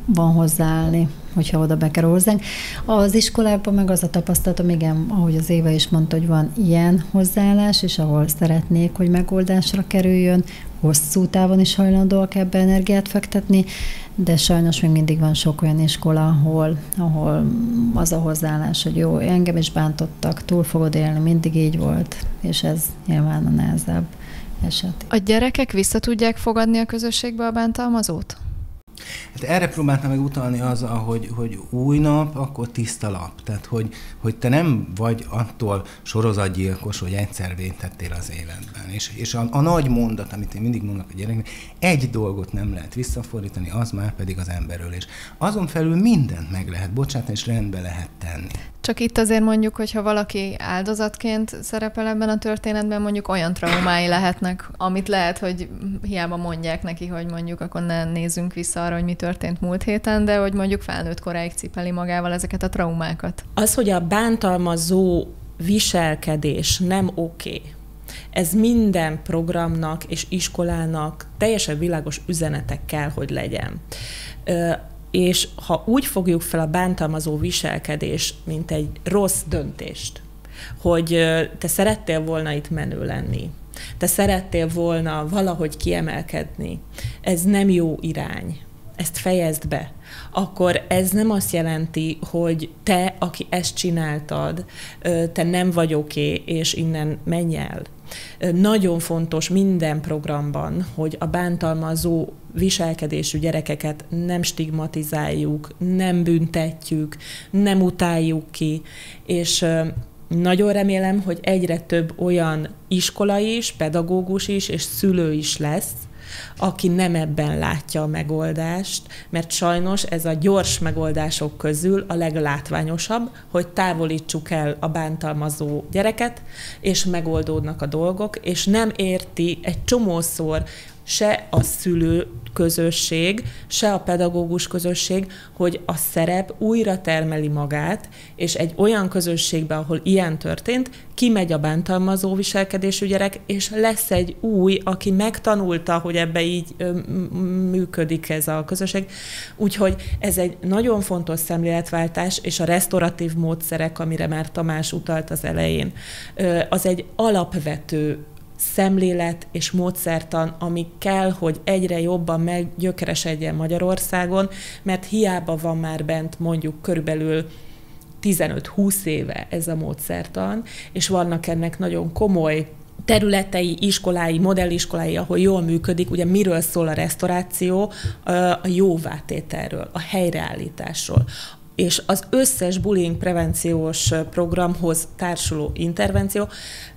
van hozzáállni, hogyha oda bekerül hozzánk. Az iskolában meg az a tapasztalatom, igen, ahogy az Éva is mondta, hogy van ilyen hozzáállás, és ahol szeretnék, hogy megoldásra kerüljön, hosszú távon is hajlandóak ebbe energiát fektetni, de sajnos még mindig van sok olyan iskola, ahol, ahol az a hozzáállás, hogy jó, engem is bántottak, túl fogod élni, mindig így volt, és ez nyilván a nehezebb eset. A gyerekek vissza tudják fogadni a közösségbe a bántalmazót? Hát erre próbáltam meg utalni azzal, hogy, hogy új nap, akkor tiszta lap. Tehát, hogy, hogy te nem vagy attól sorozatgyilkos, hogy egyszer vétettél az életben. És, és a, a nagy mondat, amit én mindig mondok a gyereknek, egy dolgot nem lehet visszafordítani, az már pedig az emberölés. Azon felül mindent meg lehet bocsátani, és rendbe lehet tenni. Csak itt azért mondjuk, hogyha valaki áldozatként szerepel ebben a történetben, mondjuk olyan traumái lehetnek, amit lehet, hogy hiába mondják neki, hogy mondjuk akkor ne nézzünk vissza arra, hogy mi történt múlt héten, de hogy mondjuk felnőtt koráig cipeli magával ezeket a traumákat. Az, hogy a bántalmazó viselkedés nem oké, okay. Ez minden programnak és iskolának teljesen világos üzenetek kell, hogy legyen. És ha úgy fogjuk fel a bántalmazó viselkedést, mint egy rossz döntést, hogy te szerettél volna itt menő lenni, te szerettél volna valahogy kiemelkedni, ez nem jó irány, ezt fejezd be, akkor ez nem azt jelenti, hogy te, aki ezt csináltad, te nem vagy oké, és innen menj el. Nagyon fontos minden programban, hogy a bántalmazó viselkedésű gyerekeket nem stigmatizáljuk, nem büntetjük, nem utáljuk ki, és nagyon remélem, hogy egyre több olyan iskola is, pedagógus is, és szülő is lesz, aki nem ebben látja a megoldást, mert sajnos ez a gyors megoldások közül a leglátványosabb, hogy távolítsuk el a bántalmazó gyereket, és megoldódnak a dolgok, és nem érti egy csomószor se a szülő közösség, se a pedagógus közösség, hogy a szerep újra termeli magát, és egy olyan közösségbe, ahol ilyen történt, kimegy a bántalmazó viselkedésű gyerek, és lesz egy új, aki megtanulta, hogy ebbe így ö, működik ez a közösség. Úgyhogy ez egy nagyon fontos szemléletváltás, és a resztoratív módszerek, amire már Tamás utalt az elején, ö, az egy alapvető szemlélet és módszertan, ami kell, hogy egyre jobban meggyökeresedjen Magyarországon, mert hiába van már bent mondjuk körülbelül tizenöt-húsz éve ez a módszertan, és vannak ennek nagyon komoly területei, iskolái, modelliskolái, ahol jól működik. Ugye miről szól a resztoráció? A jóvátételről, a helyreállításról. És az összes bullying prevenciós programhoz társuló intervenció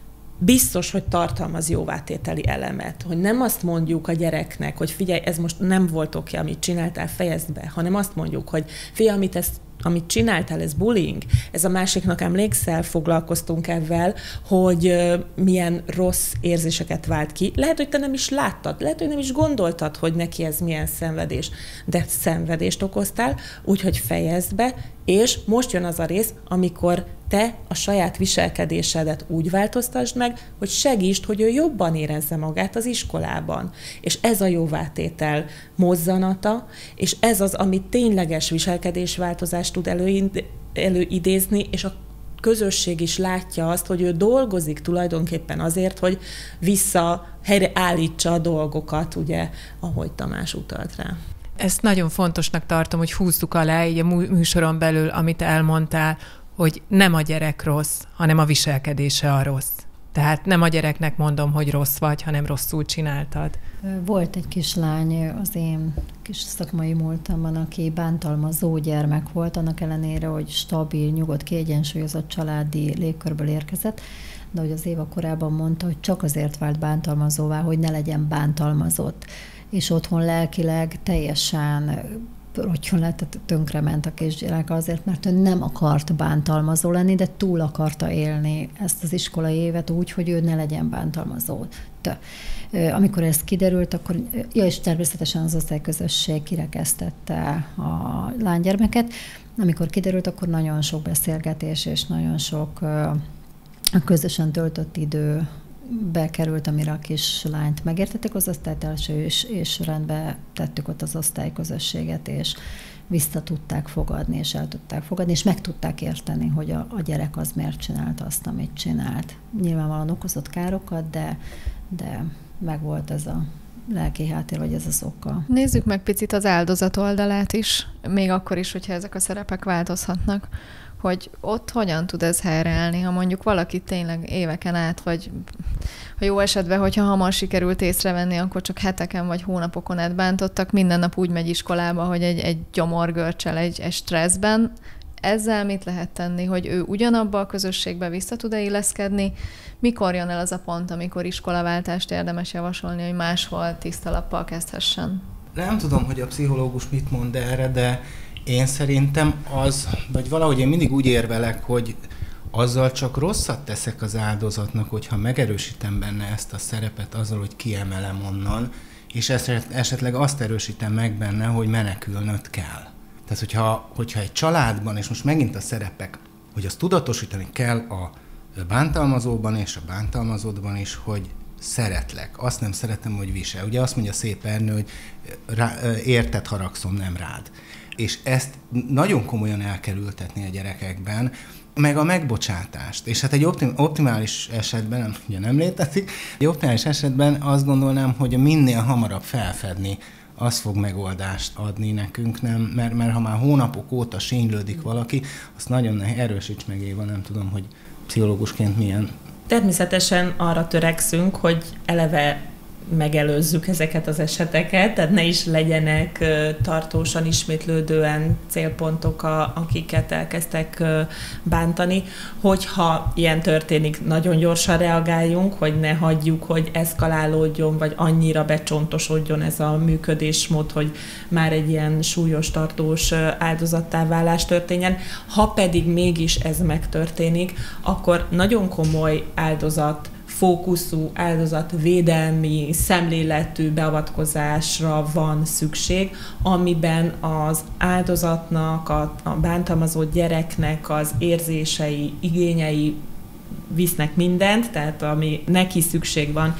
biztos, hogy tartalmaz jóvátételi elemet, hogy nem azt mondjuk a gyereknek, hogy figyelj, ez most nem volt oké, amit csináltál, fejezd be, hanem azt mondjuk, hogy figyelj, amit, ezt, amit csináltál, ez bullying, ez a másiknak, emlékszel, foglalkoztunk ezzel, hogy uh, milyen rossz érzéseket vált ki. Lehet, hogy te nem is láttad, lehet, hogy nem is gondoltad, hogy neki ez milyen szenvedés, de szenvedést okoztál, úgyhogy fejezd be, és most jön az a rész, amikor te a saját viselkedésedet úgy változtasd meg, hogy segítsd, hogy ő jobban érezze magát az iskolában. És ez a jóvátétel mozzanata, és ez az, ami tényleges viselkedésváltozást tud előid- előidézni, és a közösség is látja azt, hogy ő dolgozik tulajdonképpen azért, hogy vissza helyre állítsa a dolgokat, ugye, ahogy Tamás utalt rá. Ezt nagyon fontosnak tartom, hogy húzzuk alá így a műsoron belül, amit elmondtál, hogy nem a gyerek rossz, hanem a viselkedése a rossz. Tehát nem a gyereknek mondom, hogy rossz vagy, hanem rosszul csináltad. Volt egy kislány az én kis szakmai múltamban, aki bántalmazó gyermek volt, annak ellenére, hogy stabil, nyugodt, kiegyensúlyozott családi légkörből érkezett, de hogy az Éva korábban mondta, hogy csak azért vált bántalmazóvá, hogy ne legyen bántalmazott. És otthon lelkileg teljesen rottyon lett, tönkrement a kisgyerek azért, mert ő nem akart bántalmazó lenni, de túl akarta élni ezt az iskolai évet úgy, hogy ő ne legyen bántalmazó. Amikor ez kiderült, akkor, ja, és természetesen az osztályközösség kirekesztette a lánygyermeket. Amikor kiderült, akkor nagyon sok beszélgetés és nagyon sok közösen töltött idő bekerült, amire a kislányt megértettek az osztálytársai, és, és rendbe tettük ott az osztályközösséget, és, vissza tudták fogadni, és el tudták fogadni, és meg tudták érteni, hogy a, a gyerek az miért csinált azt, amit csinált. Nyilvánvalóan okozott károkat, de, de megvolt ez a lelki háttér, vagy ez az oka. Nézzük meg picit az áldozat oldalát is, még akkor is, hogyha ezek a szerepek változhatnak, hogy ott hogyan tud ez helyreállni, ha mondjuk valaki tényleg éveken át, vagy ha jó esetben, hogyha hamar sikerült észrevenni, akkor csak heteken vagy hónapokon át bántottak, minden nap úgy megy iskolába, hogy egy, egy gyomorgörcsel, egy, egy stresszben. Ezzel mit lehet tenni, hogy ő ugyanabba a közösségbe vissza tud-e illeszkedni? Mikor jön el az a pont, amikor iskolaváltást érdemes javasolni, hogy máshol tiszta lappal kezdhessen? Nem tudom, hogy a pszichológus mit mond erre, de én szerintem az, vagy valahogy én mindig úgy érvelek, hogy azzal csak rosszat teszek az áldozatnak, hogyha megerősítem benne ezt a szerepet azzal, hogy kiemelem onnan, és esetleg azt erősítem meg benne, hogy menekülnöd kell. Tehát, hogyha, hogyha egy családban, és most megint a szerepek, hogy azt tudatosítani kell a bántalmazóban és a bántalmazódban is, hogy szeretlek. Azt nem szeretem, hogy visel. Ugye azt mondja szép Ernő, hogy rá, érted haragszom, nem rád. És ezt nagyon komolyan el kell ültetni a gyerekekben, meg a megbocsátást. És hát egy optim, optimális esetben, nem, ugye nem létezik, egy optimális esetben azt gondolnám, hogy minél hamarabb felfedni, az fog megoldást adni nekünk, nem? Mert, mert ha már hónapok óta sínylődik valaki, azt nagyon nehéz, erősíts meg Éva, nem tudom, hogy pszichológusként milyen. Természetesen arra törekszünk, hogy eleve megelőzzük ezeket az eseteket, tehát ne is legyenek tartósan, ismétlődően célpontok, a, akiket elkezdtek bántani. Hogyha ilyen történik, nagyon gyorsan reagáljunk, hogy ne hagyjuk, hogy eszkalálódjon, vagy annyira becsontosodjon ez a működésmód, hogy már egy ilyen súlyos, tartós áldozattá válás történjen. Ha pedig mégis ez megtörténik, akkor nagyon komoly áldozat fókuszú, áldozatvédelmi, szemléletű beavatkozásra van szükség, amiben az áldozatnak, a, a bántalmazott gyereknek az érzései, igényei visznek mindent, tehát ami neki szükség van,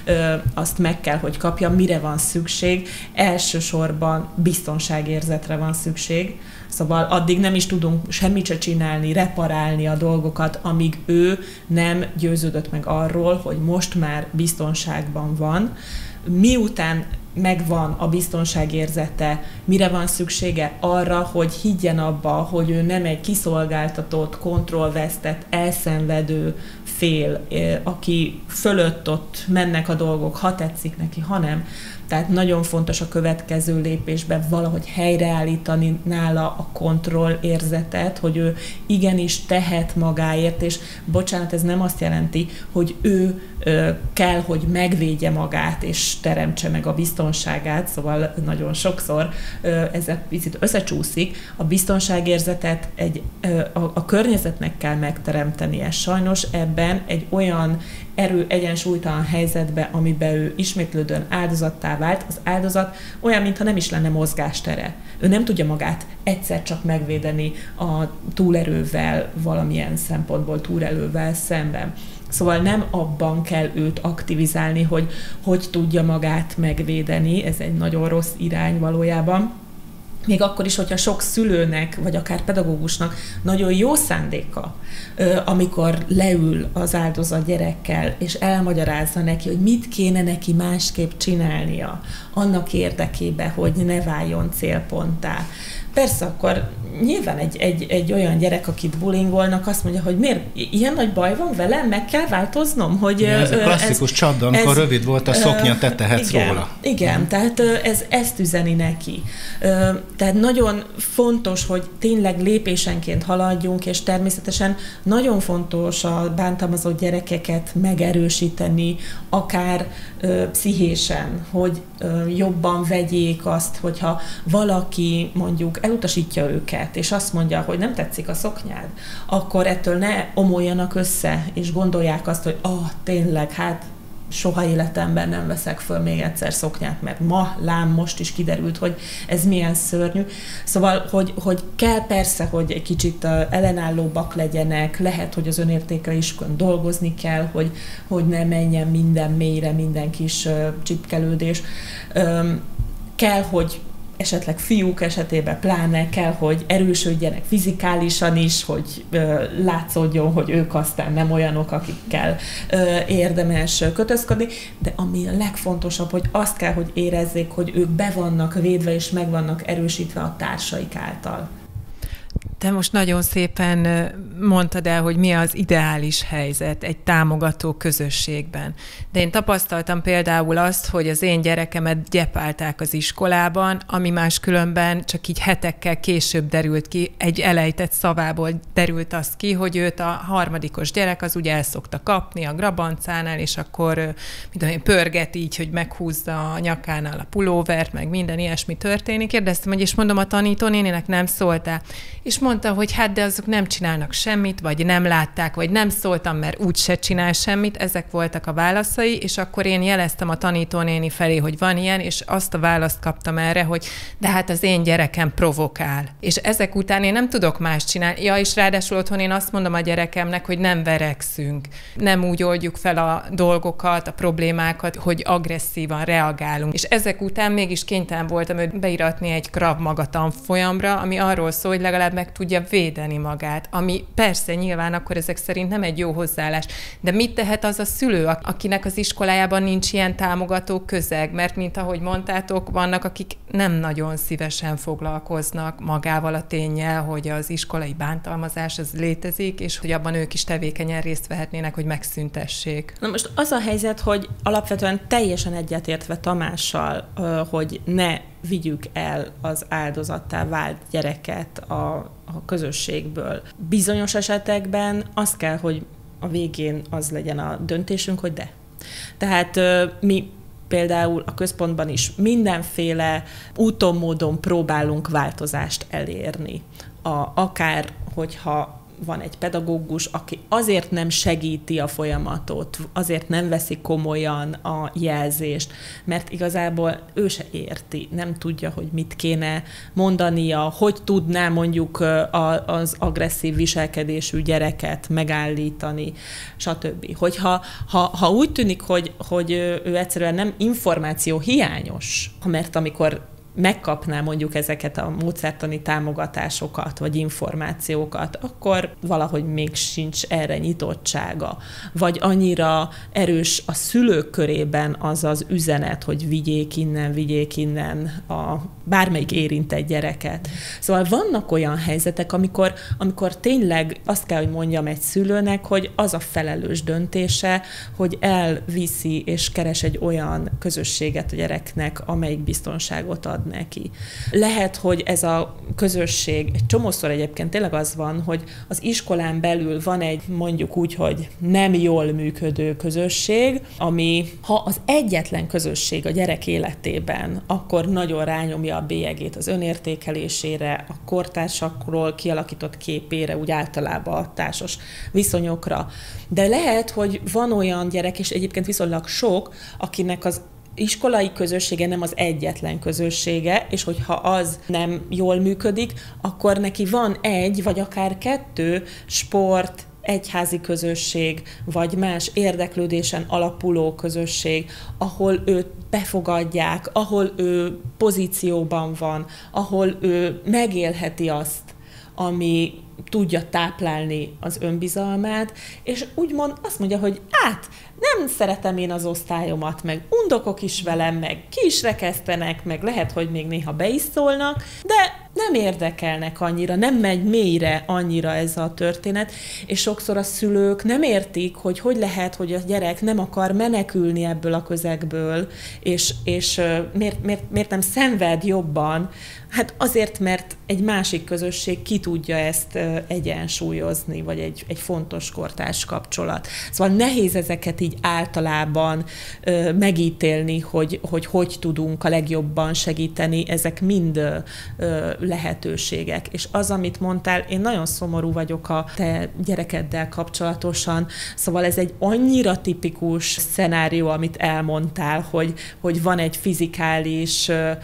azt meg kell, hogy kapja, mire van szükség. Elsősorban biztonságérzetre van szükség, szóval addig nem is tudunk semmit se csinálni, reparálni a dolgokat, amíg ő nem győződött meg arról, hogy most már biztonságban van. Miután megvan a biztonságérzete, mire van szüksége? Arra, hogy higgyen abba, hogy ő nem egy kiszolgáltatott, kontrollvesztett, elszenvedő fél, aki fölött ott mennek a dolgok, ha tetszik neki, ha nem. Tehát nagyon fontos a következő lépésben valahogy helyreállítani nála a kontrollérzetet, hogy ő igenis tehet magáért, és bocsánat, ez nem azt jelenti, hogy ő ö, kell, hogy megvédje magát, és teremtse meg a biztonságát, szóval nagyon sokszor ö, ez egy picit összecsúszik. A biztonságérzetet egy, ö, a, a környezetnek kell megteremtenie. Sajnos ebben egy olyan erő egyensúlytalan helyzetbe, amiben ő ismétlődően áldozattá vált, az áldozat olyan, mintha nem is lenne mozgástere. Ő nem tudja magát egyszer csak megvédeni a túlerővel, valamilyen szempontból túlerővel szemben. Szóval nem abban kell őt aktivizálni, hogy hogy tudja magát megvédeni, ez egy nagyon rossz irány valójában. Még akkor is, hogyha sok szülőnek, vagy akár pedagógusnak nagyon jó szándéka, amikor leül az áldozat gyerekkel, és elmagyarázza neki, hogy mit kéne neki másképp csinálnia annak érdekében, hogy ne váljon célponttá. Persze, akkor nyilván egy, egy, egy olyan gyerek, akit bullyingolnak, azt mondja, hogy miért ilyen nagy baj van velem, meg kell változnom, hogy... Ja, ez a klasszikus ez, csapda, amikor ez, rövid volt a szoknya, te tehetsz igen, róla. Igen, hmm. tehát ez, ezt üzeni neki. Tehát nagyon fontos, hogy tényleg lépésenként haladjunk, és természetesen nagyon fontos a bántalmazott gyerekeket megerősíteni, akár pszichésen, hogy jobban vegyék azt, hogyha valaki mondjuk elutasítja őket, és azt mondja, hogy nem tetszik a szoknyád, akkor ettől ne omoljanak össze, és gondolják azt, hogy ah, tényleg, hát soha életemben nem veszek föl még egyszer szoknyát, mert ma, lám, most is kiderült, hogy ez milyen szörnyű. Szóval, hogy, hogy kell persze, hogy egy kicsit ellenállóbbak legyenek, lehet, hogy az önértékre is dolgozni kell, hogy, hogy ne menjen minden mélyre, minden kis csipkelődés. Kell, hogy esetleg fiúk esetében pláne kell, hogy erősödjenek fizikálisan is, hogy ö, látszódjon, hogy ők aztán nem olyanok, akikkel ö, érdemes kötözködni, de ami a legfontosabb, hogy azt kell, hogy érezzék, hogy ők be vannak védve és meg vannak erősítve a társaik által. Te most nagyon szépen mondtad el, hogy mi az ideális helyzet egy támogató közösségben. De én tapasztaltam például azt, hogy az én gyerekemet gyepálták az iskolában, ami máskülönben csak így hetekkel később derült ki, egy elejtett szavából derült az ki, hogy őt a harmadikos gyerek az ugye el szokta kapni a grabancánál, és akkor mit tudom én, pörget így, hogy meghúzza a nyakánál a pulóvert, meg minden ilyesmi történik. Kérdeztem, hogy és mondom, a tanítónéninek nem szóltál. És mondta, hogy hát de azok nem csinálnak semmit, vagy nem látták, vagy nem szóltam, mert úgy se csinál semmit. Ezek voltak a válaszai, és akkor én jeleztem a tanítónéni felé, hogy van ilyen, és azt a választ kaptam erre, hogy de hát az én gyerekem provokál. És ezek után én nem tudok más csinálni. Ja, és ráadásul otthon én azt mondom a gyerekemnek, hogy nem verekszünk. Nem úgy oldjuk fel a dolgokat, a problémákat, hogy agresszívan reagálunk. És ezek után mégis kénytelen voltam őt beiratni egy Krav Maga tanfolyamra, ami arról szól, hogy legalább meg tudja védeni magát, ami persze nyilván akkor ezek szerint nem egy jó hozzáállás, de mit tehet az a szülő, akinek az iskolájában nincs ilyen támogató közeg, mert mint ahogy mondtátok, vannak, akik nem nagyon szívesen foglalkoznak magával a ténnyel, hogy az iskolai bántalmazás az létezik, és hogy abban ők is tevékenyen részt vehetnének, hogy megszüntessék. Na most az a helyzet, hogy alapvetően teljesen egyetértve Tamással, hogy ne vigyük el az áldozattá vált gyereket a, a közösségből. Bizonyos esetekben az kell, hogy a végén az legyen a döntésünk, hogy de. Tehát mi például a központban is mindenféle úton, módon próbálunk változást elérni. A, akár, hogyha van egy pedagógus, aki azért nem segíti a folyamatot, azért nem veszi komolyan a jelzést, mert igazából ő se érti, nem tudja, hogy mit kéne mondania, hogy tudná mondjuk az agresszív viselkedésű gyereket megállítani, stb. Hogyha ha, ha úgy tűnik, hogy, hogy ő egyszerűen nem információ hiányos, mert amikor megkapná mondjuk ezeket a módszertani támogatásokat, vagy információkat, akkor valahogy még sincs erre nyitottsága. Vagy annyira erős a szülők körében az az üzenet, hogy vigyék innen, vigyék innen a bármelyik érintett gyereket. Szóval vannak olyan helyzetek, amikor, amikor tényleg azt kell, hogy mondjam egy szülőnek, hogy az a felelős döntése, hogy elviszi és keres egy olyan közösséget a gyereknek, amelyik biztonságot ad neki. Lehet, hogy ez a közösség, egy csomószor egyébként tényleg az van, hogy az iskolán belül van egy mondjuk úgy, hogy nem jól működő közösség, ami ha az egyetlen közösség a gyerek életében, akkor nagyon rányomja a bélyegét az önértékelésére, a kortársakról kialakított képére, úgy általában a társas viszonyokra. De lehet, hogy van olyan gyerek, és egyébként viszonylag sok, akinek az iskolai közössége nem az egyetlen közössége, és hogyha az nem jól működik, akkor neki van egy, vagy akár kettő sport, egyházi közösség, vagy más érdeklődésen alapuló közösség, ahol őt befogadják, ahol ő pozícióban van, ahol ő megélheti azt, ami tudja táplálni az önbizalmát, és úgymond azt mondja, hogy át, nem szeretem én az osztályomat, meg undokok is velem, meg ki is rekesztenek, meg lehet, hogy még néha be is szólnak, de nem érdekelnek annyira, nem megy mélyre annyira ez a történet, és sokszor a szülők nem értik, hogy hogy lehet, hogy a gyerek nem akar menekülni ebből a közegből, és, és miért, miért, miért nem szenved jobban. Hát azért, mert egy másik közösség ki tudja ezt egyensúlyozni, vagy egy, egy fontos kortárs kapcsolat. Szóval nehéz ezeket így általában ö, megítélni, hogy, hogy hogy tudunk a legjobban segíteni, ezek mind ö, lehetőségek. És az, amit mondtál, én nagyon szomorú vagyok a te gyerekeddel kapcsolatosan, szóval ez egy annyira tipikus szenárió, amit elmondtál, hogy, hogy van egy fizikálisan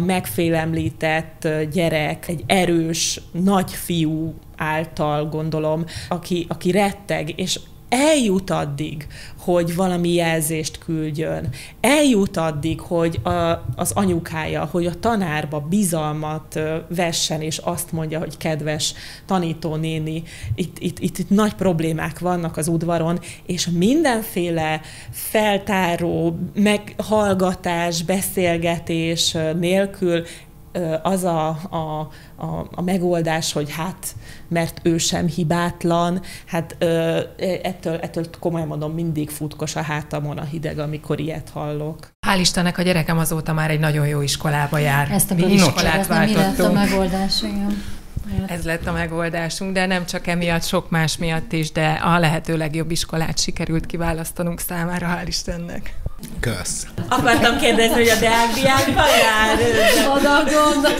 megfélemlített gyerek, egy erős, nagy fiú által, gondolom, aki, aki retteg, és eljut addig, hogy valami jelzést küldjön, eljut addig, hogy a, az anyukája, hogy a tanárba bizalmat vessen, és azt mondja, hogy kedves tanítónéni, itt, itt, itt, itt nagy problémák vannak az udvaron, és mindenféle feltáró, meghallgatás, beszélgetés nélkül az a, a, a, a megoldás, hogy hát, mert ő sem hibátlan, hát ettől, ettől komolyan mondom, mindig futkos a hátamon a hideg, amikor ilyet hallok. Hál' Istennek a gyerekem azóta már egy nagyon jó iskolába jár. Ezt a Mi iskolát váltottunk. Mi lett a megoldás, igen. Ez lett a megoldásunk, de nem csak emiatt, sok más miatt is, de a lehető legjobb iskolát sikerült kiválasztanunk számára, hál' Istennek. Kösz. Akartam kérdezni, hogy a deákdiákban jár. Oda gondol.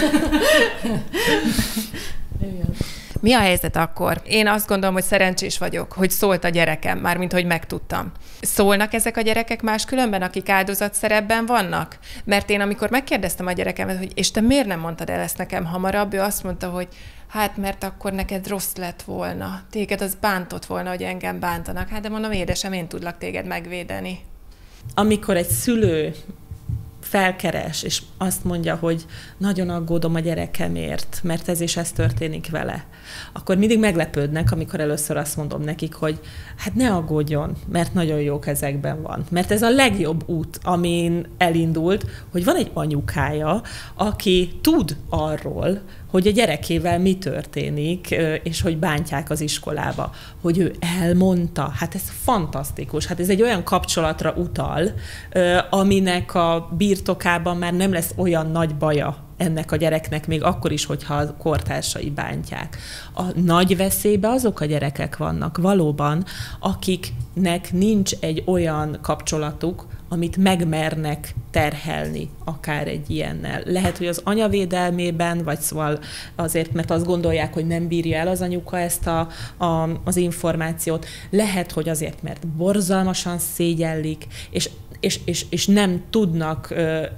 Mi a helyzet akkor? Én azt gondolom, hogy szerencsés vagyok, hogy szólt a gyerekem, mármint hogy megtudtam. Szólnak ezek a gyerekek máskülönben, akik áldozatszerepben vannak? Mert én amikor megkérdeztem a gyerekemet, hogy és te miért nem mondtad el ezt nekem hamarabb, ő azt mondta, hogy hát mert akkor neked rossz lett volna. Téged az bántott volna, hogy engem bántanak. Hát de mondom, édesem, én tudlak téged megvédeni. Amikor egy szülő felkeres, és azt mondja, hogy nagyon aggódom a gyerekemért, mert ez és ez történik vele, akkor mindig meglepődnek, amikor először azt mondom nekik, hogy hát ne aggódjon, mert nagyon jó kezekben van. Mert ez a legjobb út, amin elindult, hogy van egy anyukája, aki tud arról, hogy a gyerekével mi történik, és hogy bántják az iskolába. Hogy ő elmondta. Hát ez fantasztikus. Hát ez egy olyan kapcsolatra utal, aminek a birtokában már nem lesz olyan nagy baja ennek a gyereknek, még akkor is, hogyha a kortársai bántják. A nagy veszélybe azok a gyerekek vannak valóban, akiknek nincs egy olyan kapcsolatuk, amit megmernek terhelni akár egy ilyennel. Lehet, hogy az anyavédelmében, vagy szóval azért, mert azt gondolják, hogy nem bírja el az anyuka ezt a, a, az információt. Lehet, hogy azért, mert borzalmasan szégyellik, és, és, és, és nem tudnak,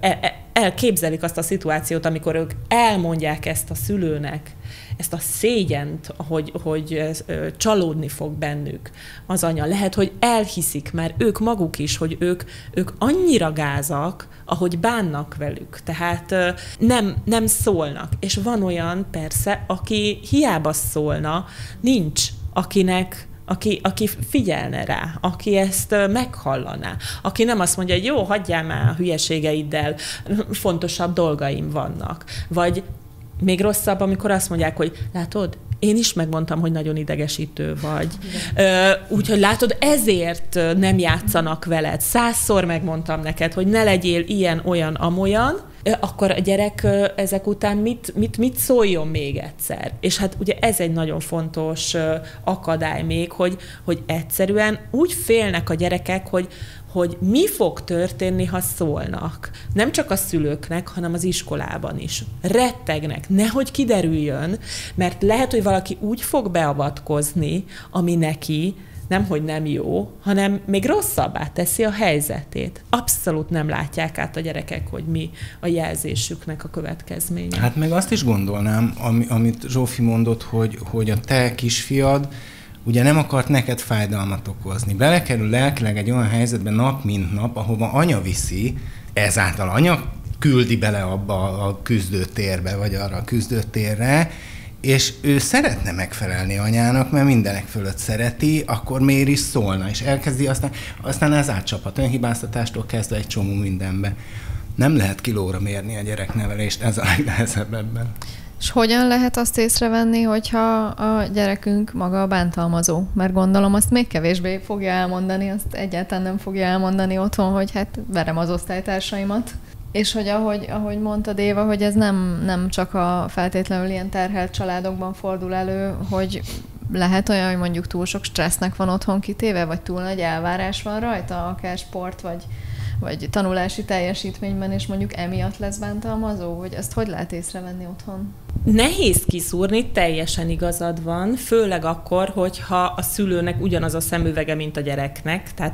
elképzelik azt a szituációt, amikor ők elmondják ezt a szülőnek, ezt a szégyent, hogy, hogy csalódni fog bennük az anya. Lehet, hogy elhiszik már ők maguk is, hogy ők, ők annyira gázak, ahogy bánnak velük. Tehát nem, nem szólnak. És van olyan persze, aki hiába szólna, nincs, akinek Aki, aki figyelne rá, aki ezt meghallaná, aki nem azt mondja, hogy jó, hagyjál már a hülyeségeiddel, fontosabb dolgaim vannak. Vagy még rosszabb, amikor azt mondják, hogy látod, én is megmondtam, hogy nagyon idegesítő vagy. Úgyhogy látod, ezért nem játszanak veled. Százszor megmondtam neked, hogy ne legyél ilyen, olyan, amolyan, akkor a gyerek ezek után mit, mit, mit szóljon még egyszer? És hát ugye ez egy nagyon fontos akadály még, hogy, hogy egyszerűen úgy félnek a gyerekek, hogy, hogy mi fog történni, ha szólnak. Nem csak a szülőknek, hanem az iskolában is. Rettegnek, nehogy kiderüljön, mert lehet, hogy valaki úgy fog beavatkozni, ami neki nemhogy nem jó, hanem még rosszabbá teszi a helyzetét. Abszolút nem látják át a gyerekek, hogy mi a jelzésüknek a következménye. Hát meg azt is gondolnám, ami, amit Zsófi mondott, hogy, hogy a te kisfiad ugye nem akart neked fájdalmat okozni. Belekerül lelkileg egy olyan helyzetben nap mint nap, ahova anya viszi, ezáltal anya küldi bele abba a küzdőtérbe, vagy arra a küzdőtérre, és ő szeretne megfelelni anyának, mert mindenek fölött szereti, akkor miért is szólna, és elkezdi, aztán, aztán ez átcsaphat önhibáztatástól kezdve egy csomó mindenbe. Nem lehet kilóra mérni a gyereknevelést, ez a legnehezebb ebben. És hogyan lehet azt észrevenni, hogyha a gyerekünk maga a bántalmazó? Mert gondolom azt még kevésbé fogja elmondani, azt egyáltalán nem fogja elmondani otthon, hogy hát verem az osztálytársaimat. És hogy ahogy, ahogy mondtad, Éva, hogy ez nem, nem csak a feltétlenül ilyen terhelt családokban fordul elő, hogy lehet olyan, hogy mondjuk túl sok stressznek van otthon kitéve, vagy túl nagy elvárás van rajta, akár sport, vagy, vagy tanulási teljesítményben, és mondjuk emiatt lesz bántalmazó, hogy ezt hogy lehet észrevenni otthon? Nehéz kiszúrni, teljesen igazad van, főleg akkor, hogyha a szülőnek ugyanaz a szemüvege, mint a gyereknek, tehát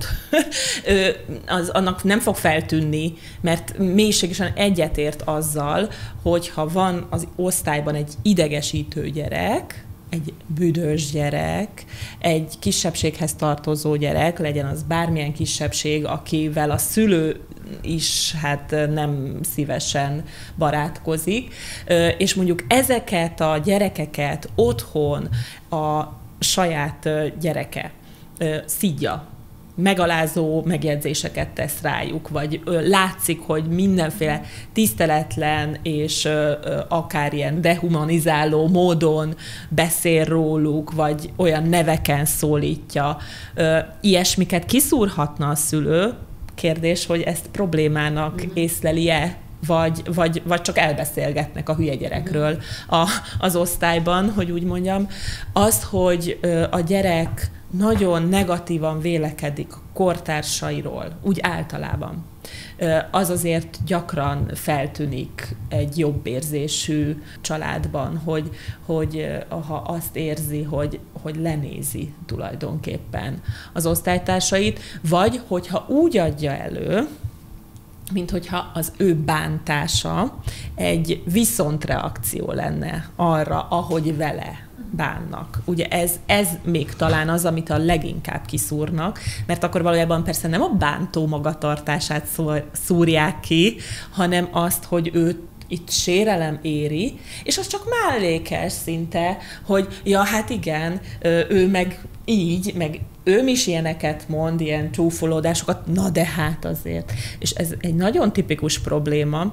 az, annak nem fog feltűnni, mert mélységesen egyetért azzal, hogyha van az osztályban egy idegesítő gyerek, egy büdös gyerek, egy kisebbséghez tartozó gyerek, legyen az bármilyen kisebbség, akivel a szülő is hát nem szívesen barátkozik, és mondjuk ezeket a gyerekeket otthon a saját gyereke szidja, megalázó megjegyzéseket tesz rájuk, vagy ö, látszik, hogy mindenféle tiszteletlen és ö, ö, akár ilyen dehumanizáló módon beszél róluk, vagy olyan neveken szólítja. Ö, ilyesmiket kiszúrhatna a szülő. Kérdés, hogy ezt problémának mm. észleli-e, vagy, vagy, vagy csak elbeszélgetnek a hülye gyerekről a, az osztályban, hogy úgy mondjam. Az, hogy ö, a gyerek nagyon negatívan vélekedik a kortársairól, úgy általában. Az azért gyakran feltűnik egy jobb érzésű családban, hogy, hogy ha azt érzi, hogy, hogy lenézi tulajdonképpen az osztálytársait, vagy hogyha úgy adja elő, mint hogyha az ő bántása egy viszontreakció lenne arra, ahogy vele bánnak. Ugye ez, ez még talán az, amit a leginkább kiszúrnak, mert akkor valójában persze nem a bántó magatartását szúr, szúrják ki, hanem azt, hogy ő itt sérelem éri, és az csak mellékes szinte, hogy ja, hát igen, ő meg így, meg ő is ilyeneket mond, ilyen csúfolódásokat, na de hát azért. És ez egy nagyon tipikus probléma,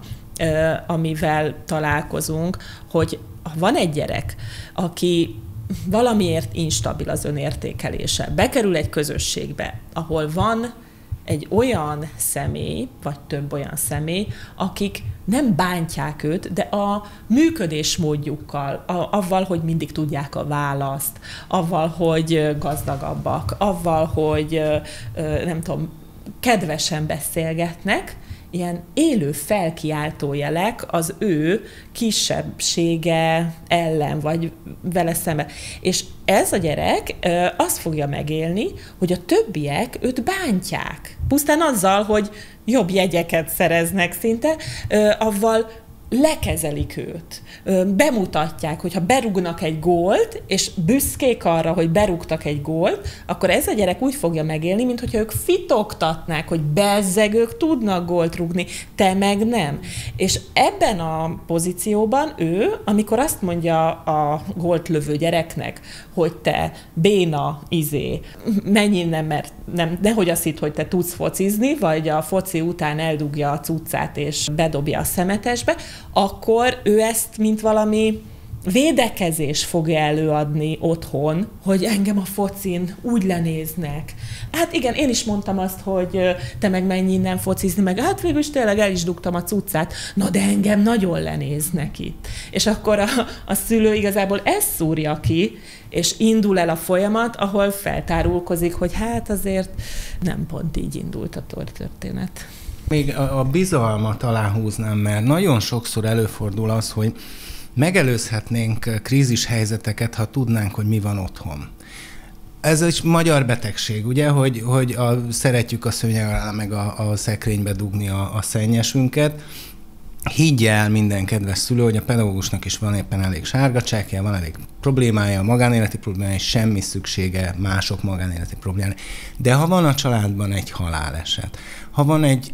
amivel találkozunk, hogy van egy gyerek, aki valamiért instabil az önértékelése, bekerül egy közösségbe, ahol van egy olyan személy, vagy több olyan személy, akik nem bántják őt, de a működésmódjukkal, a, avval, hogy mindig tudják a választ, avval, hogy gazdagabbak, avval, hogy nem tudom, kedvesen beszélgetnek, ilyen élő felkiáltó jelek az ő kisebbsége ellen, vagy vele szemben. És ez a gyerek ö, azt fogja megélni, hogy a többiek őt bántják. Pusztán azzal, hogy jobb jegyeket szereznek szinte, ö, avval lekezelik őt, bemutatják, hogyha berúgnak egy gólt, és büszkék arra, hogy berúgtak egy gólt, akkor ez a gyerek úgy fogja megélni, mint hogyha ők fitoktatnák, hogy bezzeg, ők tudnak gólt rúgni, te meg nem. És ebben a pozícióban ő, amikor azt mondja a gólt lövő gyereknek, hogy te béna, izé, menj innen, mert nem, nehogy azt hidd, hogy te tudsz focizni, vagy a foci után eldugja a cuccát, és bedobja a szemetesbe, akkor ő ezt, mint valami védekezés fogja előadni otthon, hogy engem a focin úgy lenéznek. Hát igen, én is mondtam azt, hogy te meg menj innen focizni, meg hát végül is tényleg el is dugtam a cuccát, na de engem nagyon lenéznek itt. És akkor a, a szülő igazából ezt szúrja ki, és indul el a folyamat, ahol feltárulkozik, hogy hát azért nem pont így indult a történet. Még a, a bizalmat aláhúznám, mert nagyon sokszor előfordul az, hogy megelőzhetnénk krízis helyzeteket, ha tudnánk, hogy mi van otthon. Ez egy magyar betegség, ugye, hogy, hogy a, szeretjük a szőnyeg alá meg a, a szekrénybe dugni a, a szennyesünket. Higgye el minden kedves szülő, hogy a pedagógusnak is van éppen elég sárgacsákja, van elég problémája, magánéleti problémája, és semmi szüksége mások magánéleti problémája. De ha van a családban egy haláleset, ha van egy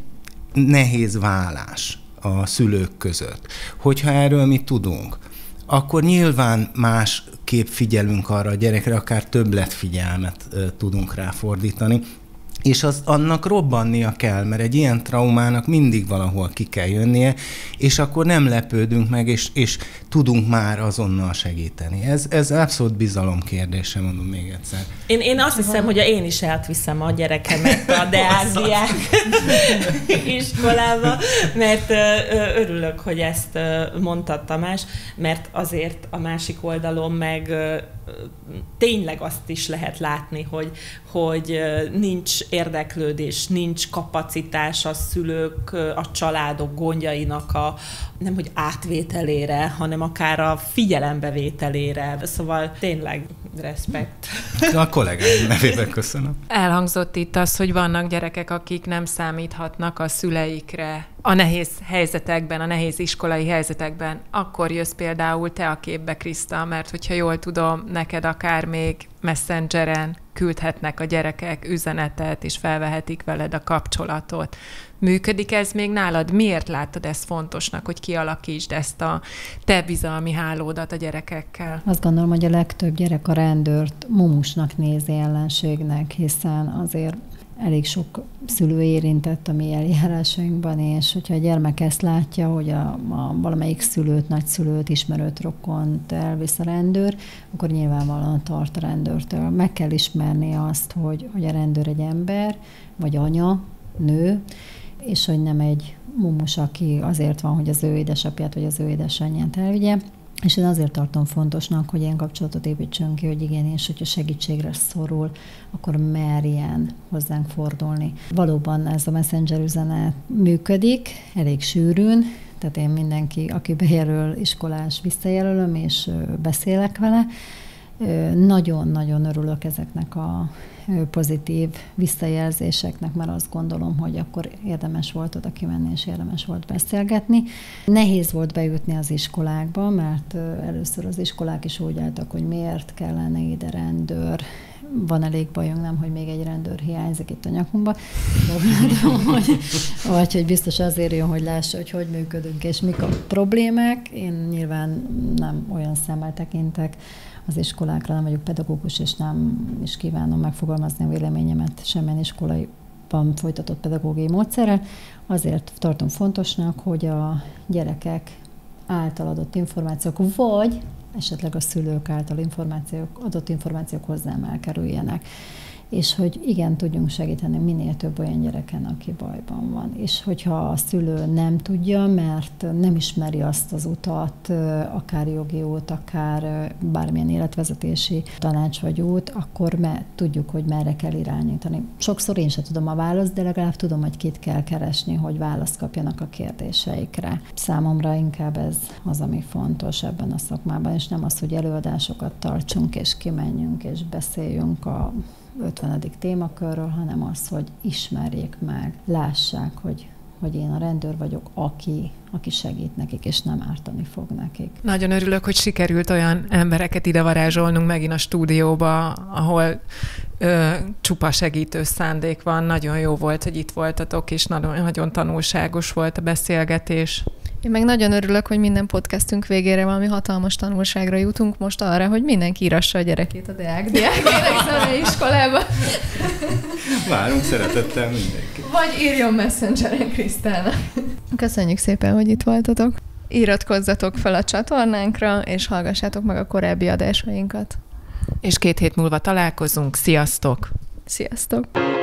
nehéz vállás a szülők között, hogyha erről mi tudunk, akkor nyilván másképp figyelünk arra a gyerekre, akár többletfigyelmet tudunk ráfordítani, és az, annak robbannia kell, mert egy ilyen traumának mindig valahol ki kell jönnie, és akkor nem lepődünk meg, és, és tudunk már azonnal segíteni. Ez, ez abszolút bizalom kérdése, mondom még egyszer. Én, én azt hiszem, hogy én is átviszem a gyerekemet a Deáziák iskolába, mert örülök, hogy ezt mondta Tamás, mert azért a másik oldalon meg tényleg azt is lehet látni, hogy, hogy nincs érdeklődés, nincs kapacitás a szülők, a családok gondjainak a nem hogy átvételére, hanem akár a figyelembevételére. Szóval tényleg Respekt. A kollégáim nevében köszönöm. Elhangzott itt az, hogy vannak gyerekek, akik nem számíthatnak a szüleikre a nehéz helyzetekben, a nehéz iskolai helyzetekben. Akkor jössz például te a képbe, Kriszta, mert hogyha jól tudom, neked akár még Messengeren küldhetnek a gyerekek üzenetet, és felvehetik veled a kapcsolatot. Működik ez még nálad? Miért láttad ezt fontosnak, hogy kialakítsd ezt a te bizalmi hálódat a gyerekekkel? Azt gondolom, hogy a legtöbb gyerek a rendőrt mumusnak nézi ellenségnek, hiszen azért elég sok szülő érintett a mi eljárásainkban, és hogyha a gyermek ezt látja, hogy a, a valamelyik szülőt, nagyszülőt, ismerőt, rokont elvisz a rendőr, akkor nyilvánvalóan tart a rendőrtől. Meg kell ismerni azt, hogy, hogy a rendőr egy ember, vagy anya, nő, és hogy nem egy mumus, aki azért van, hogy az ő édesapját, vagy az ő édesanyját elvigye. És én azért tartom fontosnak, hogy ilyen kapcsolatot építsön ki, hogy igenis, hogyha segítségre szorul, akkor merjen hozzánk fordulni. Valóban ez a Messenger üzenet működik, elég sűrűn, tehát én mindenki, aki bejelöl iskolás, visszajelölöm, és beszélek vele. Nagyon-nagyon örülök ezeknek a pozitív visszajelzéseknek, mert azt gondolom, hogy akkor érdemes volt oda kimenni, és érdemes volt beszélgetni. Nehéz volt bejutni az iskolákba, mert először az iskolák is úgy álltak, hogy miért kellene ide rendőr, van elég bajunk, nem, hogy még egy rendőr hiányzik itt a nyakunkba, vagy, vagy hogy biztos azért jön, hogy lássa, hogy hogy működünk, és mik a problémák. Én nyilván nem olyan szemmel tekintek az iskolákra, nem vagyok pedagógus, és nem is kívánom megfogalmazni a véleményemet semmilyen iskolaiban folytatott pedagógiai módszerrel. Azért tartom fontosnak, hogy a gyerekek által adott információk, vagy esetleg a szülők által információk, adott információk hozzám elkerüljenek. És hogy igen, tudjunk segíteni minél több olyan gyereken, aki bajban van. És hogyha a szülő nem tudja, mert nem ismeri azt az utat, akár jogi út, akár bármilyen életvezetési tanács vagy út, akkor me, tudjuk, hogy merre kell irányítani. Sokszor én sem tudom a választ, de legalább tudom, hogy kit kell keresni, hogy választ kapjanak a kérdéseikre. Számomra inkább ez az, ami fontos ebben a szakmában, és nem az, hogy előadásokat tartsunk, és kimenjünk, és beszéljünk a ötvenedik témakörről, hanem az, hogy ismerjék meg, lássák, hogy, hogy én a rendőr vagyok, aki, aki segít nekik, és nem ártani fog nekik. Nagyon örülök, hogy sikerült olyan embereket ide varázsolnunk megint a stúdióba, ahol ö, csupa segítő szándék van. Nagyon jó volt, hogy itt voltatok, és nagyon, nagyon tanulságos volt a beszélgetés. Én meg nagyon örülök, hogy minden podcastünk végére valami hatalmas tanulságra jutunk most arra, hogy mindenki írassa a gyerekét a Deák Diák iskolába. Várunk szeretettel mindenki. Vagy írjon Messengeren Krisztának. Köszönjük szépen, hogy itt voltatok. Iratkozzatok fel a csatornánkra, és hallgassátok meg a korábbi adásainkat. És két hét múlva találkozunk. Sziasztok! Sziasztok!